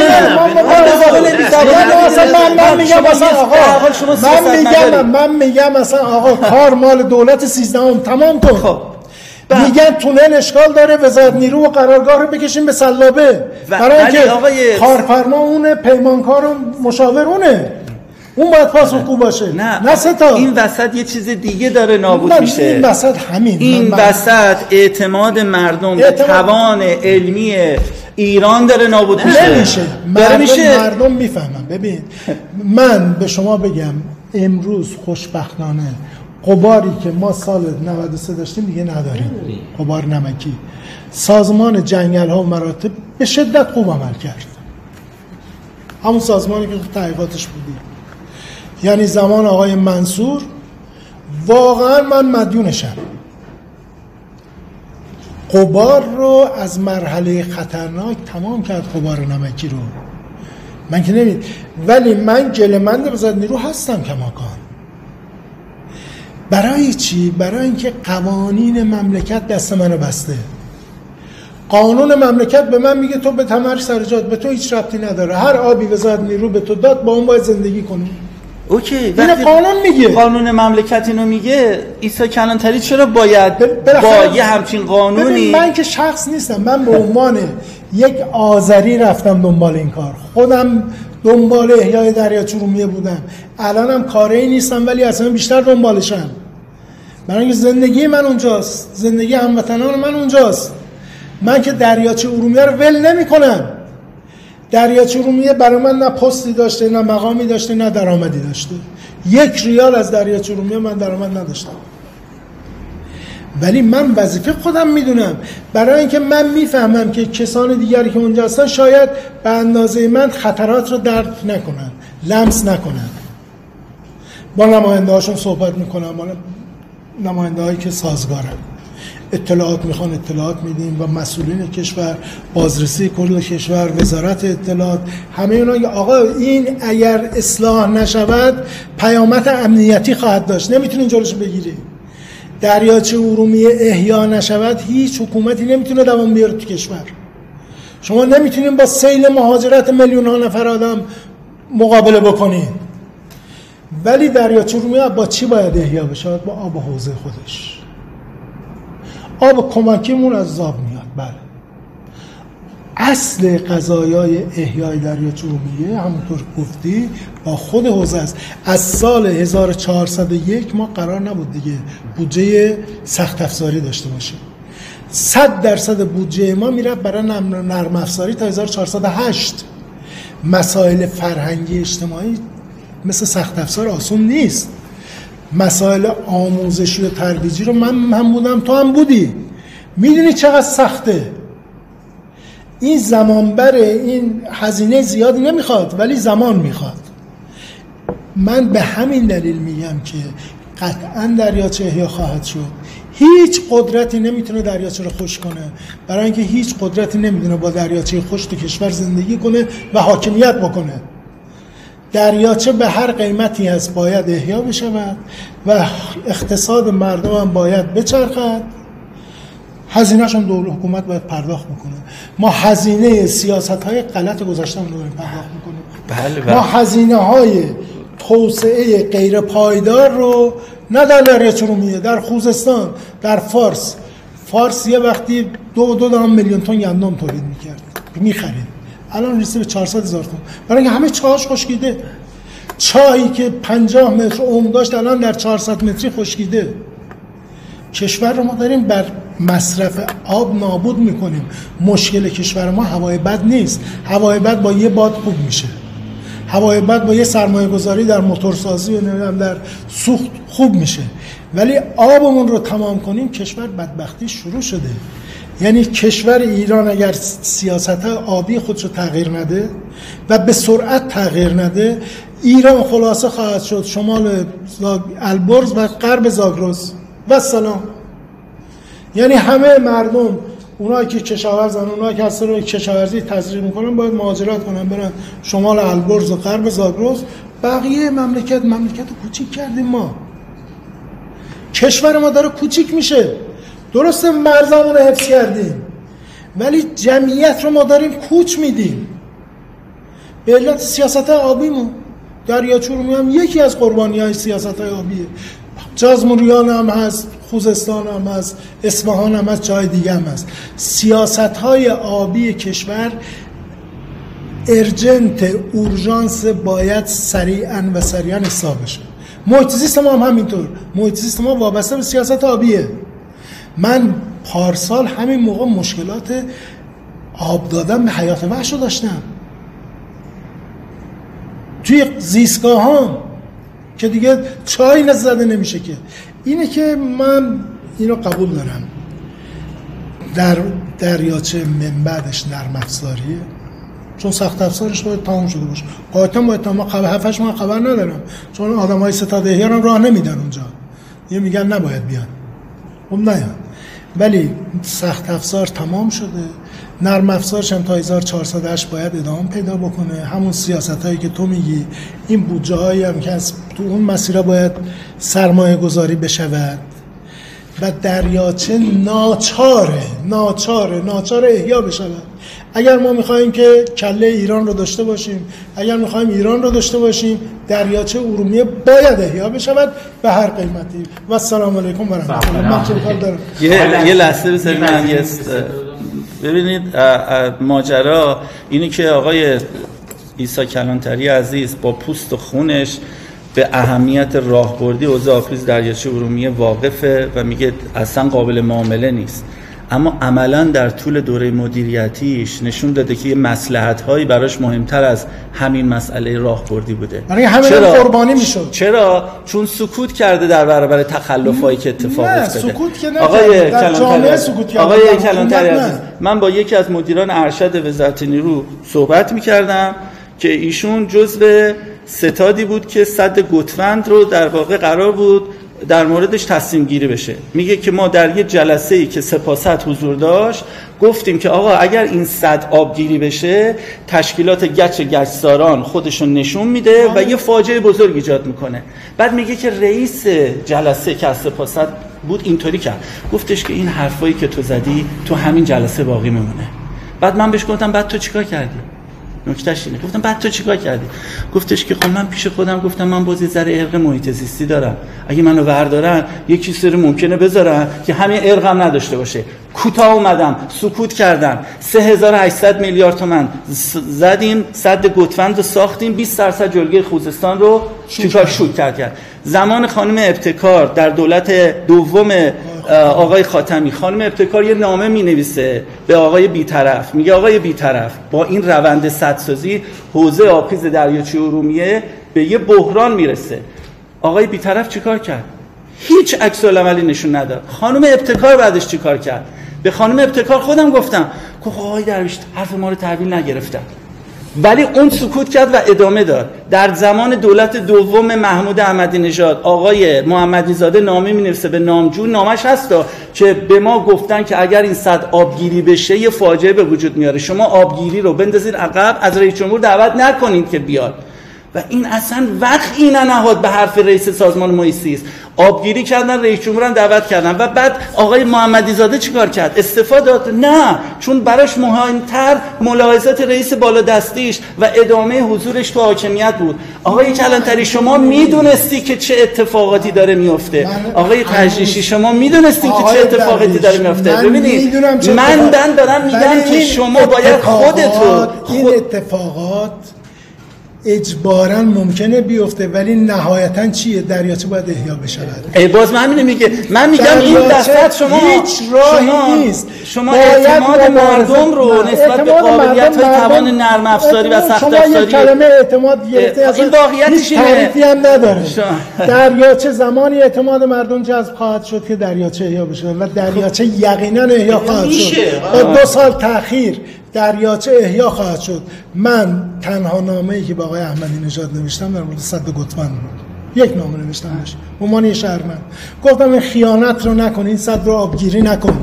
مثلا آقا کار مال دولت 13 تمام کن. میگن تونل اشکال داره، وزارت نیرو و قرارگاه رو بکشیم به سلابه، برای اینکه کارفرما اونه، پیمانکار و مشاور اونه، اون باید پاسخگو باشه. نه ستاد. این وسط یه چیز دیگه داره نابود میشه. این وسط این وسط اعتماد مردم به توان علمی ایران داره نابود میشه. مردم میفهمن. ببین من به شما بگم امروز خوشبختانه غباری که ما سال 93 داشتیم دیگه نداریم. غبار نمکی. سازمان جنگل ها و مراتب به شدت خوب عمل کرد. همون سازمانی که تحقیقاتش بودیم، یعنی زمان آقای منصور واقعا من مدیونشم. غبار رو از مرحله خطرناک تمام کرد، غبار نمکی رو. من که نمید، ولی من گله‌مند وزارت نیرو هستم کماکان. برای چی؟ برای اینکه قوانین مملکت دست منو بسته. قانون مملکت به من میگه تو به تمر سرجات، به تو هیچ ربطی نداره. هر آبی وزارت نیرو به تو داد با اون باید زندگی کنی. اوکی، این قانون میگه. قانون مملکت اینو میگه. عیسی کلانتری چرا باید با یه همچین قانونی؟ من که شخص نیستم، من به عنوان یک آذری رفتم دنبال این کار. خودم دنبال احیای دریاچه ارومیه بودم، الانم کاری نیستم ولی اصلا بیشتر دنبالشم، برای اینکه زندگی من اونجاست، زندگی هموطنان من اونجاست. من که دریاچه ارومیه رو ول نمی‌کنم. دریاچه ارومیه برای من نه پستی داشته، نه مقامی داشته، نه درآمدی داشته. 1 ریال از دریاچه ارومیه من درآمد نداشتم. ولی من وظیفه خودم میدونم، برای اینکه من میفهمم که کسان دیگری که اونجا هستن شاید به اندازه من خطرات رو درک نکنن، لمس نکنن. با نماینده هاشون صحبت میکنم، با نماینده هایی که سازگارن، اطلاعات میخوان اطلاعات میدیم و مسئولین کشور، بازرسی کل کشور، وزارت اطلاعات، همه اونا آقا این اگر اصلاح نشود پیامد امنیتی خواهد داشت، نمیتونین جلوشو بگیری. دریاچه ارومیه احیا نشود هیچ حکومتی نمیتونه دوام بیاره تو کشور. شما نمیتونین با سیل مهاجرت میلیون ها نفر آدم مقابله بکنین. ولی دریاچه ارومیه با چی باید احیا بشه؟ با آب حوضه خودش. آب کمکیمون از زاب میاد. بله. اصل قضایای احیای دریاچه ارومیه همونطور گفتی با خود حوزه است. از سال 1401 ما قرار نبود دیگه بودجه سخت افزاری داشته باشیم. 100% بودجه ما میره برای نرم افزاری تا 1408. مسائل فرهنگی اجتماعی مثل سخت افزار آسون نیست. مسائل آموزشی و ترویجی رو من بودم، تو هم بودی، میدونی چقدر سخته. این زمان بره، این هزینه زیادی نمیخواد ولی زمان میخواد. من به همین دلیل میگم که قطعا دریاچه احیا خواهد شد. هیچ قدرتی نمیتونه دریاچه رو خشک کنه، برای اینکه هیچ قدرتی نمیتونه با دریاچه خشک تو کشور زندگی کنه و حاکمیت بکنه. دریاچه به هر قیمتی هست باید احیا بشود و اقتصاد مردم هم باید بچرخد. هزینه‌شون دولت حکومت باید پرداخت بکنه. ما هزینه سیاست‌های غلط گذشته‌مون رو پرداخت می‌کنیم. بله. ما هزینه‌های توسعه غیر پایدار رو نه در دریاچه ارومیه، در خوزستان، در فارس یه وقتی 2 میلیون تن گندم تولید می‌کرد، می‌خرید. الان رسیده به 400,000 تن. برای اینکه همه چاهاش خشکیده. چاهی که 50 متر عمق داشت الان در 400 متری خشکیده. کشور رو ما داریم بر مصرف آب نابود میکنیم. مشکل کشور ما هوای بد نیست. هوای بد با یه باد خوب میشه. هوای بد با یه سرمایه گذاری در موتورسازی و در سوخت خوب میشه. ولی آبمون رو تمام کنیم کشور بدبختی شروع شده. یعنی کشور ایران اگر سیاست آبی خودشو تغییر نده و به سرعت تغییر نده، ایران خلاصه خواهد شد شمال البرز و غرب زاگرس و سلام. یعنی همه مردم، اونایی که کشاورزن، اونایی که از روی کشاورزی تزریق میکنن باید مهاجرت کنن برن شمال البرز و غرب زاگرس. بقیه مملکت کوچیک کردیم ما. کشور ما داره کوچیک میشه. درسته مرزمون رو حفظ کردیم ولی جمعیت رو ما داریم کوچ میدیم به علت سیاست آبیمون. دریاچه ارومیه هم یکی از قربانی‌های سیاست‌های آبیه. جازموریان هم هست، خوزستان هم هست، اصفهان هم هست، جای دیگه هم هست. سیاست‌های آبی کشور اورژانس باید سریعاً حساب بشه. محیط زیست ما هم همینطور. محیط زیست ما وابسته به سیاست آبیه. من پارسال همین موقع مشکلات آب دادن به حیات وحش رو داشتم توی زیستگاه ها که دیگه چای نزده نمیشه. که اینه که من اینو قبول دارم در دریاچه من بعدش نرم افزاریه، چون سخت افزارش باید تمام شده باشه. قاطعا باید تمام. هفتش من خبر ندارم چون آدمای ستاد احیا هم راه نمیدن اونجا، یه میگن نباید بیان، خب نیان. ولی سخت افزار تمام شده، نرم افزارش هم تا 1408 باید ادامه پیدا بکنه. همون سیاستایی که تو میگی، این بودجه هایی هم که از تو اون مسیرها باید سرمایه گذاری بشود و دریاچه ناچاره احیا بشود. اگر ما میخوایم که کله ایران رو داشته باشیم، اگر میخوایم ایران رو داشته باشیم، دریاچه ارومیه باید احیا بشود به هر قیمتی. و السلام علیکم و رحمت الله. من چه کار دارم؟ یه لحظه ببینید ماجرا اینی که آقای عیسی کلانتری عزیز با پوست و خونش به اهمیت راهبردی حوزه آبریز دریاچه ارومیه واقفه و میگه اصلا قابل معامله نیست، اما عملاً در طول دوره مدیریتیش نشون داده که یه مصلحت‌هایی براش مهمتر از همین مسئله راهبردی بوده. برای همین قربانی میشد. چرا؟ چون سکوت کرده در برابر تخلفایی که اتفاق افتاده. نه سکوت که نکرده، در جامعه سکوت کرده. آقای کلانتری عزیز، من با یکی از مدیران ارشد وزارت نیرو صحبت می‌کردم که ایشون جزو ستادی بود که سد گوتفند رو در واقع قرار بود در موردش تصمیم گیری بشه. میگه که ما در یه جلسه‌ای که سپاست حضور داشت گفتیم که آقا اگر این سد آبگیری بشه تشکیلات گچساران خودشون نشون میده و یه فاجعه بزرگ ایجاد میکنه. بعد میگه که رئیس جلسه که از سپاست بود اینطوری کرد، گفتش که این حرفایی که تو زدی تو همین جلسه باقی میمونه. بعد من بهش گفتم بعد تو چیکار کردی؟ نکتهش اینه. گفتم بعد تو چیکار کردی؟ گفتش که خب من پیش خودم گفتم من باز یه ذره ارق محیط زیستی دارم، اگه منو بردارن یک چیزی ممکنه بذارن که همین ارقم نداشته باشه. کوتاه اومدم، سکوت کردم، 3800 میلیارد تومان زدیم، سد گوتفند رو ساختیم، 20% جلگه خوزستان رو چیکار شد کرد. زمان خانم ابتکار در دولت دوم آقای خاتمی، خانم ابتکار یه نامه می‌نویسه به آقای بی‌طرف، میگه آقای بی‌طرف با این روند سدسازی حوزه آبخیز دریاچه ارومیه به یه بحران میرسه. آقای بی‌طرف چیکار کرد؟ هیچ عکس العملی نشون نداد. خانم ابتکار بعدش چیکار کرد؟ به خانم ابتکار خودم گفتم که آقای درویش حرف ما رو تحویل نگرفتن، ولی اون سکوت کرد و ادامه داد. در زمان دولت دوم محمود احمدی نژاد آقای محمدی زاده نامه می‌نویسه به نامجو، نامش هستا که به ما گفتن که اگر این سد آبگیری بشه یه فاجعه به وجود میاره، شما آبگیری رو بندازید عقب، از رئیس جمهور دعوت نکنید که بیاد. و این اصلا وقعی نهاد به حرف رئیس سازمان محیط زیست. آبگیری کردن، رئیس جمهور هم دعوت کردن و بعد آقای محمدی زاده چیکار کرد؟ استعفا داد؟ نه، چون براش مهمتر ملاحظات رئیس بالادستیش و ادامه حضورش تو حاکمیت بود. آقای کلانتری شما میدونستی که چه اتفاقاتی داره میفته. آقای تجریشی شما میدونستی که چه اتفاقاتی داره میفته. ببینید من دارم میگم که شما باید این اتفاقات اجباراً ممکنه بیفته، ولی نهایتاً چیه؟ دریاچه باید احیا بشود. باز من میگم این دستت شما هیچ راهی نیست. شما اعتماد مردم رو نسبت به قابلیت‌های توان نرم افزاری و سخت افزاری، شما یک کلمه اعتماد گرفته از این واقعیتش اینه. تعریفی هم نداره. دریاچه زمانی اعتماد مردم جذب خواهد شد که دریاچه احیا بشه و دریاچه یقینا احیا خواهد شد. با 2 سال تأخیر دریاچه احیا خواهد شد. من تنها نامه‌ای که با آقای احمدی نژاد نوشتم در مورد سد گوتفند بود. یک نامه نوشتمش به عنوان شهروند، گفتم این خیانت رو نکن، این سد رو آبگیری نکن.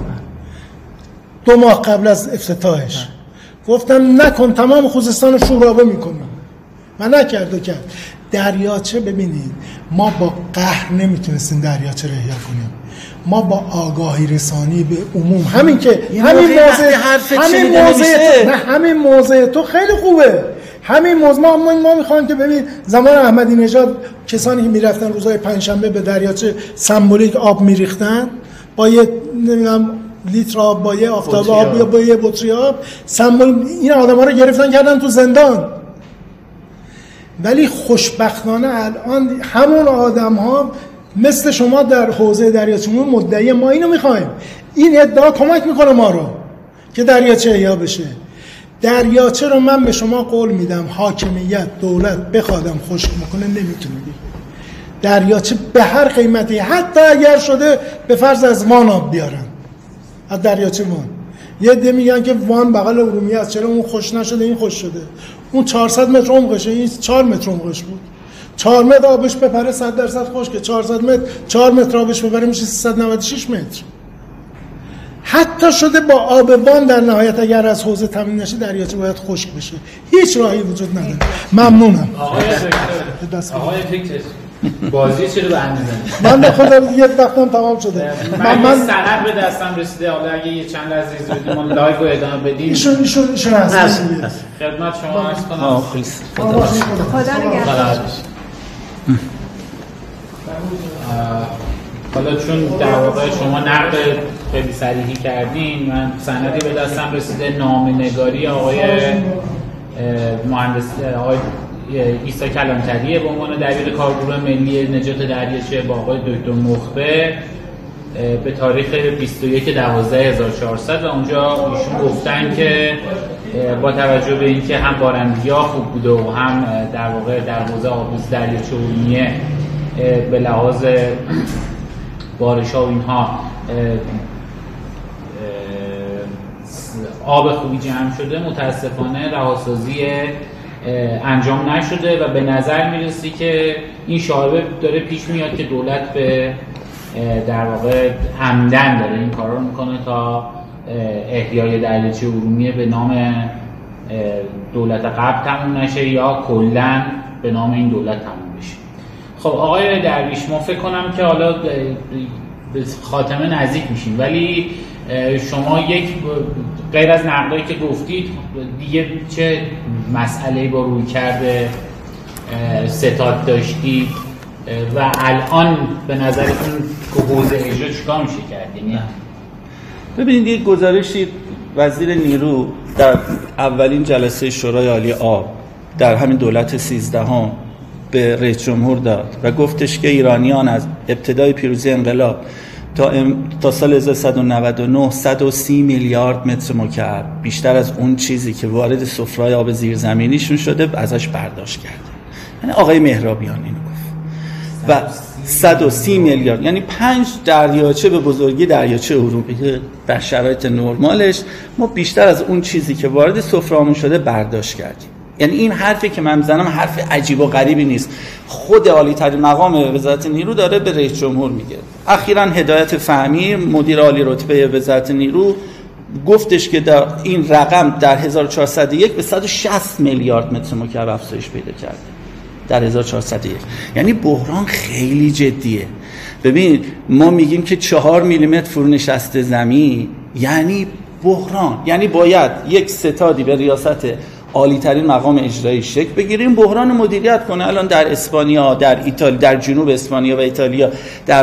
2 ماه قبل از افتتاحش گفتم نکن، تمام خوزستان رو شورابه میکنم و نکرد. دریاچه ببینید ما با قهر نمیتونستیم دریاچه رو احیا کنیم، ما با آگاهی رسانی به عموم، همین موضوع تو خیلی خوبه، همین موضوع ما میخوایم که ببین زمان احمدی نژاد کسانی که میرفتن روزهای پنجشنبه به دریاچه سمبولیک آب میریختن با یه نمیدونم لیتر آب، با یه آفتاب آب یا با یه بطری آب، این آدم‌ها رو گرفتن کردن تو زندان. ولی خوشبختانه الان همون آدم‌ها مثل شما در حوزه دریاچه مدعی ما اینو میخوایم. این ادعا کمک میکنه ما رو که دریاچه احیا بشه. دریاچه رو من به شما قول میدم حاکمیت دولت بخوادم خشک میکنه نمیتونه. دریاچه به هر قیمتی، حتی اگر شده به فرض از وان آب بیارن، از دریاچه وان. یه عده میگن که وان بغل ارومیه است، چرا اون خوش نشده این خوش شده؟ اون 400 متر عمقشه، این 4 متر عمقش بود. 4 متر آبش بپره 100% خشکه، 400 متر 4 متر آبش بپره میشه 396 متر. حتی شده با آب وان در نهایت اگر از حوزه تامین نشه دریاچه باید خشک بشه. هیچ راهی وجود نداره. ممنونم. آقای فکر بازی چرا به هم میزنید؟ من به خودم یه وقتم تمام شده. من سند به دستم رسیده، حالا اگه یه چند لحظه اجازه بدید ما لایو رو ادامه بدیم. ایشون هست. خدمت شما عرض کنم. خدا نگهدار. حالا چون در واقع شما نقد خیلی صریحی کردین، من سندی به دستم رسیده، نامه‌نگاری آقای مهندس آقای عیسی کلانتریه به عنوان دبیر کارگروه ملی نجات دریاچه با آقای دکتر مخبر به تاریخ 21/12/1400 و اونجا ایشون گفتن که با توجه به اینکه هم بارندگی‌ها خوب بوده و هم در واقع در حوزه آبوز دریاچه ارومیه به لحاظ بارش‌ها و اینها آب خوبی جمع شده، متاسفانه رهاسازی انجام نشده و به نظر میرسی که این شایبه داره پیش میاد که دولت به در واقع عمدن داره این کارا رو میکنه تا احیای دریاچه ارومیه به نام دولت قبل تموم نشه یا کلاً به نام این دولت تموم بشه. خب آقای درویش، ما فکر کنم که حالا به خاتمه نزدیک میشیم، ولی شما یک غیر از نقدایی که گفتید دیگه چه مسئله‌ای با روی کرده ستاد داشتید و الان به نظرتون که حوزه اجرا چیکار میشه کرد؟ یعنی ببینید یک گزارشی وزیر نیرو در اولین جلسه شورای عالی آب در همین دولت 13 به رئیس جمهور داد و گفتش که ایرانیان از ابتدای پیروزی انقلاب تا سال 1199 130 میلیارد متر مکعب بیشتر از اون چیزی که وارد سفره‌های آب زیرزمینیشون شده ازش برداشت کرده. یعنی آقای مهرابیان اینو گفت و 130 میلیارد یعنی 5 دریاچه به بزرگی دریاچه ارومیه در شرایط نرمالش ما بیشتر از اون چیزی که وارد سفره‌هامون شده برداشت کردیم. یعنی این حرفی که من میزنم حرف عجیب و غریبی نیست، خود عالی ترین مقام وزارت نیرو داره به رئیس جمهور میگه. اخیراً هدایت فهمی مدیر عالی رتبه وزارت نیرو گفتش که در این رقم در 1401 به 160 میلیارد متر مکعب افزایش پیدا کرده در 1401. یعنی بحران خیلی جدیه. ببین ما میگیم که 4 میلیمتر فرونشسته زمین یعنی بحران، یعنی باید یک ستادی به ریاست عالی ترین مقام اجرایی شکل بگیریم، بحران مدیریت کنه. الان در اسپانیا، در ایتالیا، در جنوب اسپانیا و ایتالیا در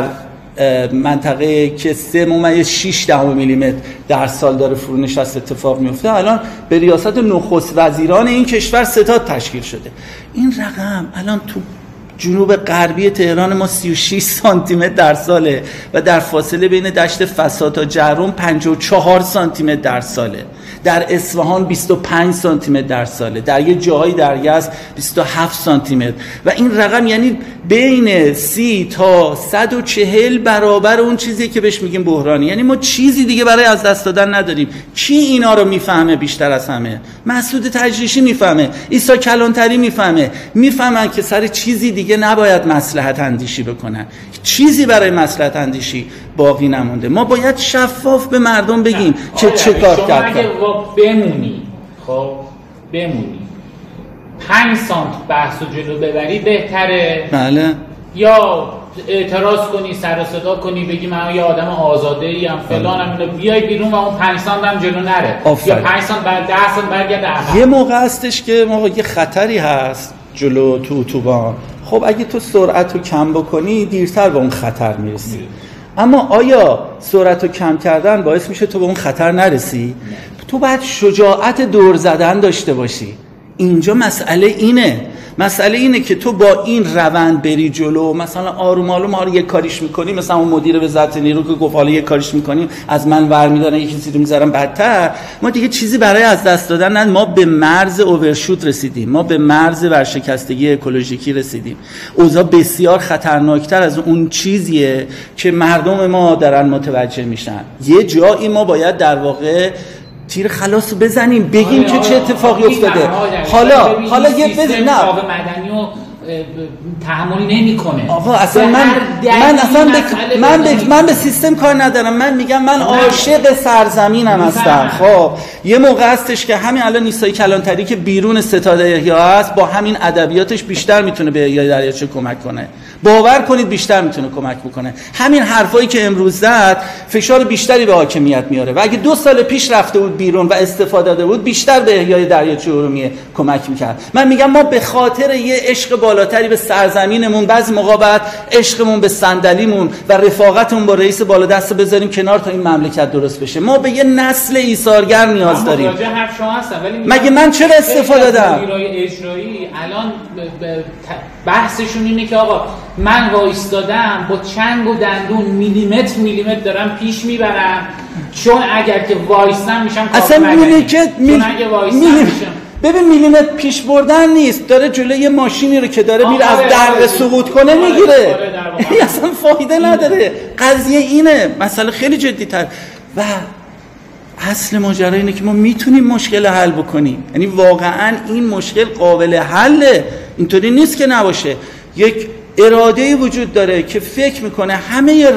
منطقه که 3.6 میلیمتر در سال داره فرونشست اتفاق میفته، الان به ریاست نخست وزیران این کشور ستاد تشکیل شده. این رقم الان تو جنوب غربی تهران ما 36 سانتی متر در ساله و در فاصله بین دشت فسا تا جرم 54 سانتی متر در ساله. در اصفهان 25 سانتی متر در ساله، در یه جاهایی در یزد 27 سانتی متر و این رقم یعنی بین 30 تا 140 برابر اون چیزی که بهش میگیم بحرانی. یعنی ما چیزی دیگه برای از دست دادن نداریم. کی اینا رو میفهمه بیشتر از همه؟ مسعود تجریشی میفهمه، عیسی کلانتری میفهمه، میفهمن که سر چیزی دیگه نباید مصلحت اندیشی بکنن. چیزی برای مصلحت اندیشی باقی نمونده. ما باید شفاف به مردم بگیم که چه کار کردن. بمونی خب بمونی 5 سانت بحثو جلو ببری بهتره، بله، یا اعتراض کنی، سر و صدا کنی، بگی من یه آدم آزاده ایم فلانم، اینو بیای بیرون و اون 5 سانت هم جلو نره یا 5 سانت بعد 10 سانت برگرده عقب. یه موقع هستش که موقع یه خطری هست جلو تو اتوبان، خب اگه تو سرعت رو کم بکنی دیرتر به اون خطر میرسی. اما آیا سرعت رو کم کردن باعث میشه تو به اون خطر نرسی؟ تو باید شجاعت دور زدن داشته باشی. اینجا مسئله اینه که تو با این روند بری جلو. مثلا آروم آروم ما رو یک کاریش میکنی، مثلا اون مدیر وزارت نیرو که گفت حالا یک کاریش میکنیم از من ور میدارن یکی چیزی رو میذارن بدتر. ما دیگه چیزی برای از دست دادن ما به مرز اوورشوت رسیدیم، ما به مرز ورشکستگی اکولوژیکی رسیدیم. اوضاع بسیار خطرناکتر از اون چیزیه که مردم ما دارن متوجه میشن. یه جایی ما باید در واقع تیر خلاص رو بزنیم، بگیم که چه اتفاقی افتاده. حالا یه بزن نه مدنی رو تحمل نمیکنه. آقا اصلا من به سیستم کار ندارم. من میگم من عاشق سرزمینم هستم. خب یه موقع هستش که همین الان عیسی کلانتری که بیرون ستاد احیا هست با همین ادبیاتش بیشتر میتونه به احیای دریاچه کمک کنه. باور کنید بیشتر میتونه کمک بکنه. همین حرفایی که امروز زد فشار بیشتری به حاکمیت میاره و اگه 2 سال پیش رفته بود بیرون و استفاده داده بود بیشتر به احیای دریاچه ارومیه کمک میکرد. من میگم ما به خاطر یه عشق بالا بالاتری به سرزمینمون، بعضی موقع بعد عشقمون به صندلیمون و رفاقتمون با رئیس بالادست بذاریم کنار تا این مملکت درست بشه. ما به یه نسل ایثارگر نیاز داریم. حرف شما هستم ولی مگه من چرا استفاده دادم؟ مدیرای اجرایی الان بحثشون اینه که آقا من وایستادم با چنگ و دندون میلیمتر دارم پیش میبرم، چون اگر که وایستم میشم اصلا میونه که ببین میلیمتر پیش بردن نیست، داره جلوی یه ماشینی رو که داره میره از در سقوط کنه میگیره، اصلا فایده نداره. قضیه اینه، مسئله خیلی جدی‌تر و اصل ماجرا اینه که ما میتونیم مشکل حل بکنیم. یعنی واقعا این مشکل قابل حله، اینطوری نیست که نباشه. یک اراده‌ای وجود داره که فکر میکنه همه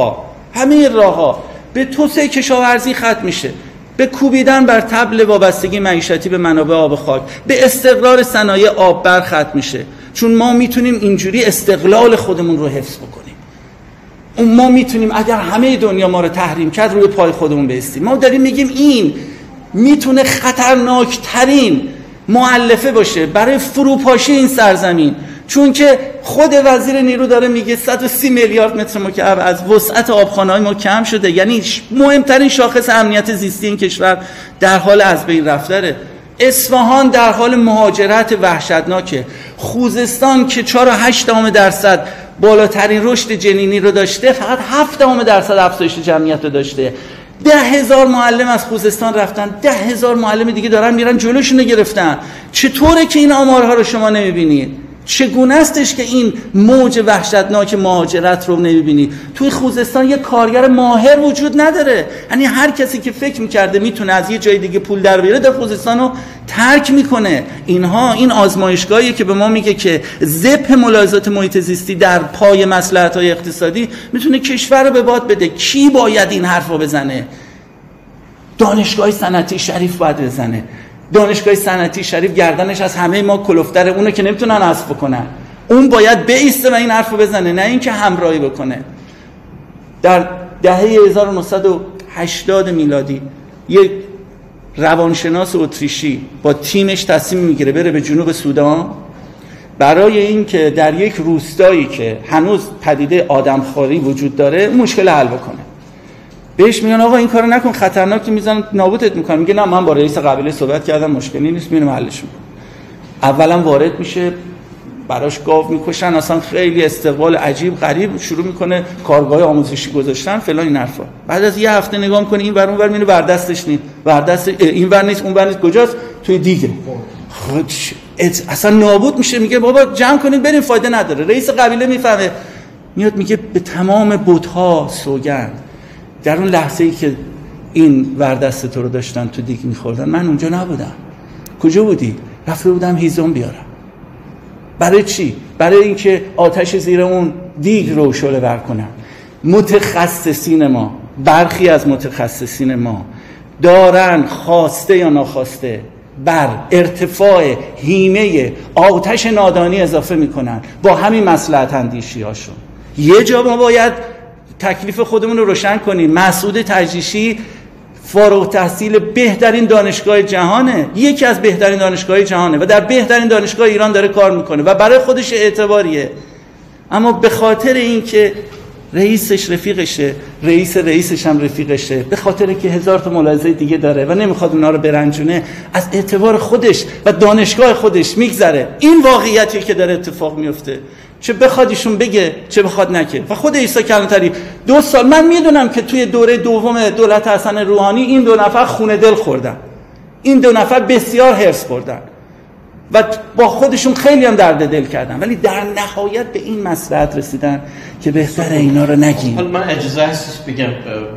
راه‌ها به توسعه کشاورزی ختم میشه، به کوبیدن بر طبل وابستگی معیشتی به منابع آب و خاک، به استقرار صنایع آببر ختم میشه، چون ما میتونیم اینجوری استقلال خودمون رو حفظ بکنیم. ما میتونیم اگر همه دنیا ما رو تحریم کرد روی پای خودمون بایستیم. ما داریم میگیم این میتونه خطرناکترین مؤلفه باشه برای فروپاشی این سرزمین، چون که خود وزیر نیرو داره میگه 130 میلیارد متر مکعب از وسعت آبخانه‌های ما کم شده. یعنی مهمترین شاخص امنیت زیستی این کشور در حال از بین رفتنه. اصفهان در حال مهاجرت وحشتناکه. خوزستان که 4.8% بالاترین رشد جنینی رو داشته فقط 7% افزایش جمعیت رو داشته. 10,000 معلم از خوزستان رفتن، 10,000 معلم دیگه دارن میرن جلوشون رو گرفتن. چطوره که این آمارها رو شما نمیبینید؟ چگونه استش که این موج وحشتناک مهاجرت رو نمیبینید؟ توی خوزستان یه کارگر ماهر وجود نداره. یعنی هر کسی که فکر میکرده میتونه از یه جای دیگه پول در بیاره در خوزستان رو ترک میکنه. این آزمایشگاهیه که به ما میگه که ضبط ملاحظات محیط زیستی در پای مصلحت‌های اقتصادی میتونه کشور رو به باد بده. کی باید این حرفو بزنه؟ دانشگاه صنعتی شریف باید بزنه. دانشگاه صنعتی شریف گردنش از همه ما کلفتره، اونو که نمیتونن حذف بکنن. اون باید بایسته و این حرفو بزنه، نه اینکه همراهی بکنه. در دهه 1980 میلادی یک روانشناس اتریشی با تیمش تصمیم میگیره بره به جنوب سودان برای اینکه در یک روستایی که هنوز پدیده آدمخواری وجود داره مشکل حل بکنه. بهش میگن آقا این کارو نکن، خطرناکه، میزنن نابودت میکنن. میگه نه من با رئیس قبیله صحبت کردم، مشکلی نیست، میرم حلش میکنم. اولا وارد میشه، براش گاو میکشن، اصلا خیلی استقبال عجیب غریب، شروع میکنه کارگاه آموزشی گذاشتن فلان این حرفا. بعد از یه هفته نگاه میکنه این ور اون ور، میره بردستش نیست، بردست این ور نیست اون ور نیست، کجاست؟ توی دیگه. اصلا نابود میشه. میگه بابا جمع کنید بریم، فایده نداره. رئیس قبیله میفهمه، میاد میگه به تمام بت‌ها سوگند، در اون لحظه‌ای که این وردست تو رو داشتن تو دیگ می‌خوردن من اونجا نبودم. کجا بودی؟ رفته بودم هیزم بیارم. برای چی؟ برای اینکه آتش زیر اون دیگ رو شعله‌ور کنم. متخصصین ما، برخی از متخصصین ما دارن خواسته یا ناخواسته بر ارتفاع هیمه آتش نادانی اضافه میکنن با همین مصلحت اندیشی هاشون. یه جا ما باید تکلیف خودمون رو روشن کنیم. مسعود تجریشی فارغ تحصیل بهترین دانشگاه جهانه، یکی از بهترین دانشگاه جهانه و در بهترین دانشگاه ایران داره کار میکنه و برای خودش اعتباریه. اما به خاطر اینکه رئیسش رفیقشه، رئیسش هم رفیقشه، به خاطر که 1000 تا ملاحظه دیگه داره و نمیخواد اونا رو برنجونه، از اعتبار خودش و دانشگاه خودش میگذره. این واقعیتیه که داره اتفاق میفته، چه بخواد ایشون بگه چه بخواد نکه. و خود عیسی کلانتری 2 سال، من میدونم که توی دوره دوم دولت حسن روحانی این 2 نفر خونه دل خوردن، این 2 نفر بسیار حرص خوردن و با خودشون خیلی هم درد دل کردن، ولی در نهایت به این مصلحت رسیدن که بهتره اینا رو نگیم. حالا من اجازه هستش بگم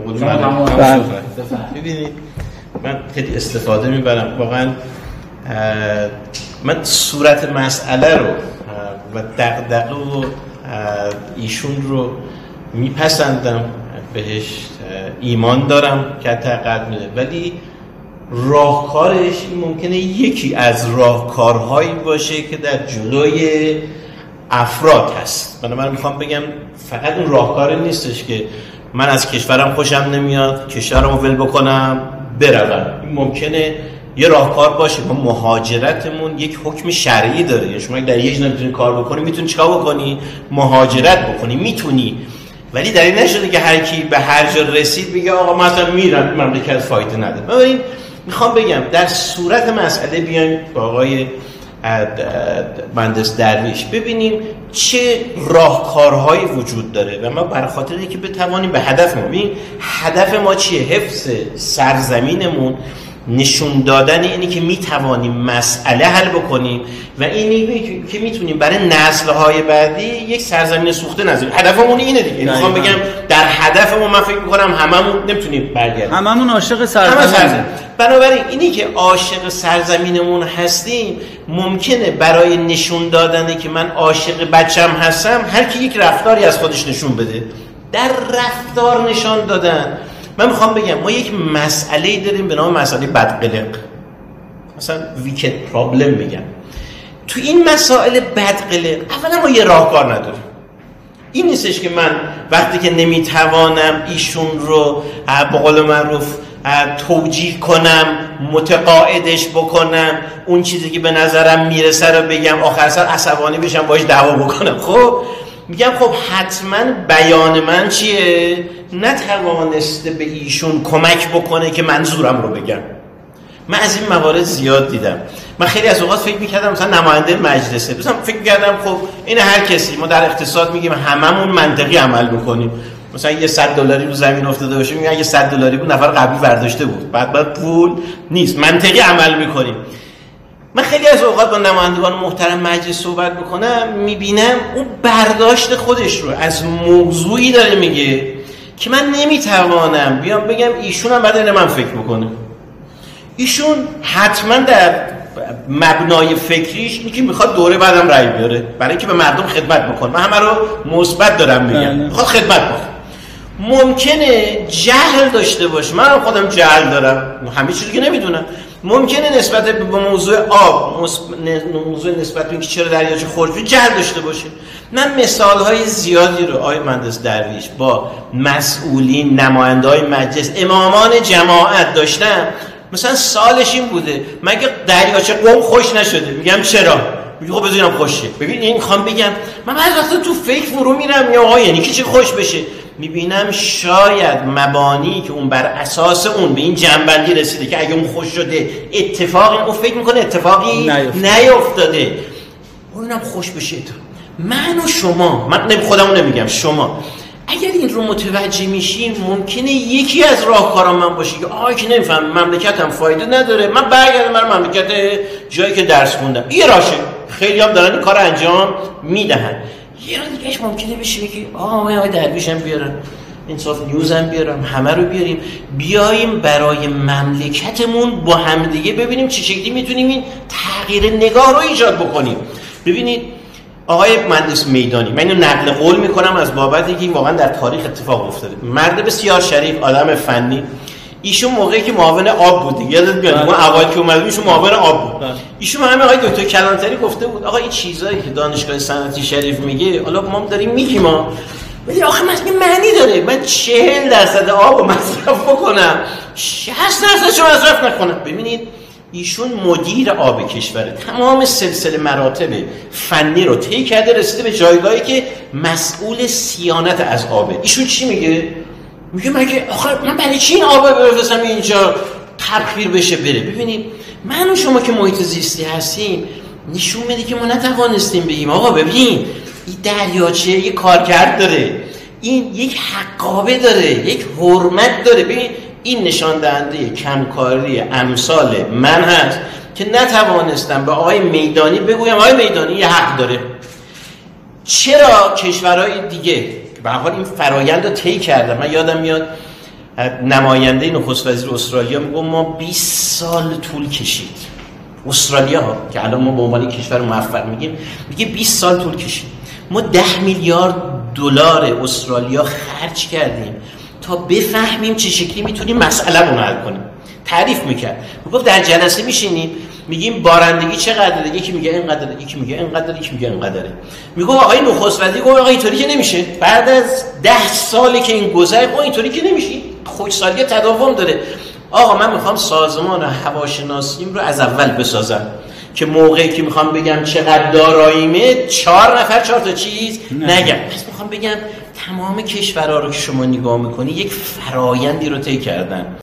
ببینید من خیلی استفاده میبرم واقعا. من صورت مسئله رو و دغدغه و ایشون رو میپسندم، بهش ایمان دارم که تقدم میده، ولی راهکارش ممکنه یکی از راهکارهایی باشه که در جلوی افراد هست. من میخوام بگم فقط اون راهکار نیستش که من از کشورم خوشم نمیاد، کشورمو ول بکنم بروم. این ممکنه یه راهکار باشه. ما مهاجرتمون یک حکم شرعی داره، یعنی شما در یه جا نمیتونی کار بکنی، میتونی چیکار بکنی؟ مهاجرت بکنی، میتونی. ولی در این نشده که هر کی به هر جا رسید بگه آقا ما اصلا میرم مملکت فایده نداره. ببین میخوام بگم در صورت مسئله بیایم با آقای مهندس درویش ببینیم چه راهکارهایی وجود داره و ما بر خاطر اینکه بتوانیم به هدفمون. ببین هدف ما چیه؟ حفظ سرزمینمون، نشون دادن اینی که میتوانیم مسئله حل بکنیم و اینی که میتونیم برای نسل‌های بعدی یک سرزمین سوخته نذاریم. هدفمون اینه دیگه. میخوام بگم در هدفمون من فکر می‌کنم هممون نمیتونیم برگردیم، هممون عاشق سرزمین. بنابراین اینی که عاشق سرزمینمون هستیم ممکنه برای نشون دادنی که من عاشق بچم هستم هر کی یک رفتاری از خودش نشون بده. در رفتار نشان دادن من میخوام بگم ما یک مسئله داریم به نام مسئله بدقلق، مثلا ویکت پرابلم میگم. تو این مسائل بدقلق اولا ما یه راهکار نداریم. این نیستش که من وقتی که نمیتوانم ایشون رو به قول معروف توجیه کنم، متقاعدش بکنم، اون چیزی که به نظرم میرسه رو بگم، آخر سر عصبانی بشم باش دعوا بکنم. خب میگم خب حتما بیان من چیه؟ نتوانسته به ایشون کمک بکنه که منظورم رو بگم. من از این موارد زیاد دیدم. من خیلی از اوقات فکر میکردم مثلا نماینده مجلسه، مثلا فکر میکردم خب این هر کسی، ما در اقتصاد میگیم هممون منطقی عمل میکنیم. مثلا یه $100 رو زمین افتاده باشه میگن اگه $100 بود نفر قبلی برداشته بود، بعد پول نیست، منطقی عمل میکنیم. من خیلی از اوقات با نمایندگان محترم مجلس صحبت میکنم میبینم اون برداشت خودش رو از موضوعی داره میگه که من نمیتوانم بیام بگم ایشون هم بعد من فکر میکنه. ایشون حتما در مبنای فکریش اینه که میخواد دوره بعدم رأی بیاره برای اینکه به مردم خدمت بکنه. من همه رو مثبت دارم میگم، میخواد خدمت بکنه. ممکنه جهل داشته باشه، من خودم جهل دارم، همه چیزی که نمیدونم. ممکنه نسبت به موضوع آب، موضوع نسبت به اینکه چرا دریاچه خشک جهل داشته باشه. من مثال‌های زیادی رو آقای مهندس درویش با مسئولین، نماینده‌های مجلس، امامان جماعت داشتم. مثلا سالش این بوده مگه دریاچه قم خوش نشده؟ میگم چرا؟ میگه خب بذارم خوشه. ببین این میخوام بگم من بعضی وقتا تو فکر فرو میرم یا آقا یعنی که چی خوش بشه. میبینم شاید مبانی که اون بر اساس اون به این جنبندی رسیده که اگه اون خوش شده اتفاقی، اون فکر میکنه اتفاقی نیفتاده، اونم خوش بشه. من و شما، من خودمو نمیگم، شما اگر این رو متوجه میشین ممکنه یکی از راهکارا من باشه که آقا که نمیفهم مملکتم فایده نداره، من برگردم برای مملکت جایی که درس خوندم. این راشه، خیلی هم دارن این کار انجام میدهن. یه را دیگهش ممکنه بشه که آقا درویش هم بیارن، انصاف نیوز هم بیارم، همه رو بیاریم، بیاییم برای مملکتمون با همدیگه ببینیم چه شکلی میتونیم این تغییر نگاه رو ایجاد بکنیم. ببینید آقای مهندس میدانی، من اینو نقل قول میکنم از بابت اینکه این واقعا در تاریخ اتفاق افتاده، مرد بسیار شریف، آدم فنی. ایشون موقعی که معاون آب بود، یادت میاد اون اوایل که اومد ایشون معاون آب بود. ایشون همین آقای دکتر کلانتری گفته بود آقا این چیزایی که دانشگاه صنعتی شریف میگه حالا ما داریم میگیم ولی آخه مثلا معنی داره. من 40% آب مصرف بکنم، 60% رو مصرف نکنم. ببینید ایشون مدیر آب کشوره، تمام سلسله مراتب فنی رو طی کرده، رسیده به جایگاهی که مسئول صیانت از آبه. ایشون چی میگه؟ میگه مگه آخه من برای چی این آب بفرستم اینجا تبخیر بشه بره؟ ببینید من و شما که محیط زیستی هستیم نشون میده که ما نتوانستیم بگیم آقا ببین این دریاچه یک کارکرد داره، این یک حقابه داره، یک حرمت داره. ببین این نشان دهنده کمکاری امثال من هست که نتوانستم به آقای میدانی بگویم آقای میدانی یه حق داره. چرا کشورهای دیگه به هر حال این فرایند رو طی کردن؟ من یادم میاد نماینده نخست وزیر استرالیا میگه ما 20 سال طول کشید، استرالیا ها که الان ما به عنوان کشور موفق میگیم، میگه 20 سال طول کشید، ما 10 میلیارد دلار استرالیا خرج کردیم تا بفهمیم چه شکلی میتونیم مسئله رو حل کنیم. تعریف میکرد، میگفت در جلسه میشینیم میگیم بارندگی چقدره، یکی میگه اینقدره، یکی میگه اینقدره، یکی میگه اینقدره. میگه آقای نخست وزیر گفت آقا اینطوری که نمیشه. بعد از 10 سالی که این گذشت اینطوری که نمیشه، خشکسالی تداوم داره. آقا من میخوام سازمان هواشناسیم رو از اول بسازم که موقعی که میخوام بگم چقدر داراییمه 4 نفر 4 تا چیز نگم. پس میخوام بگم تمام کشورها رو که شما نگاه میکنی یک فرایندی رو طی کردن.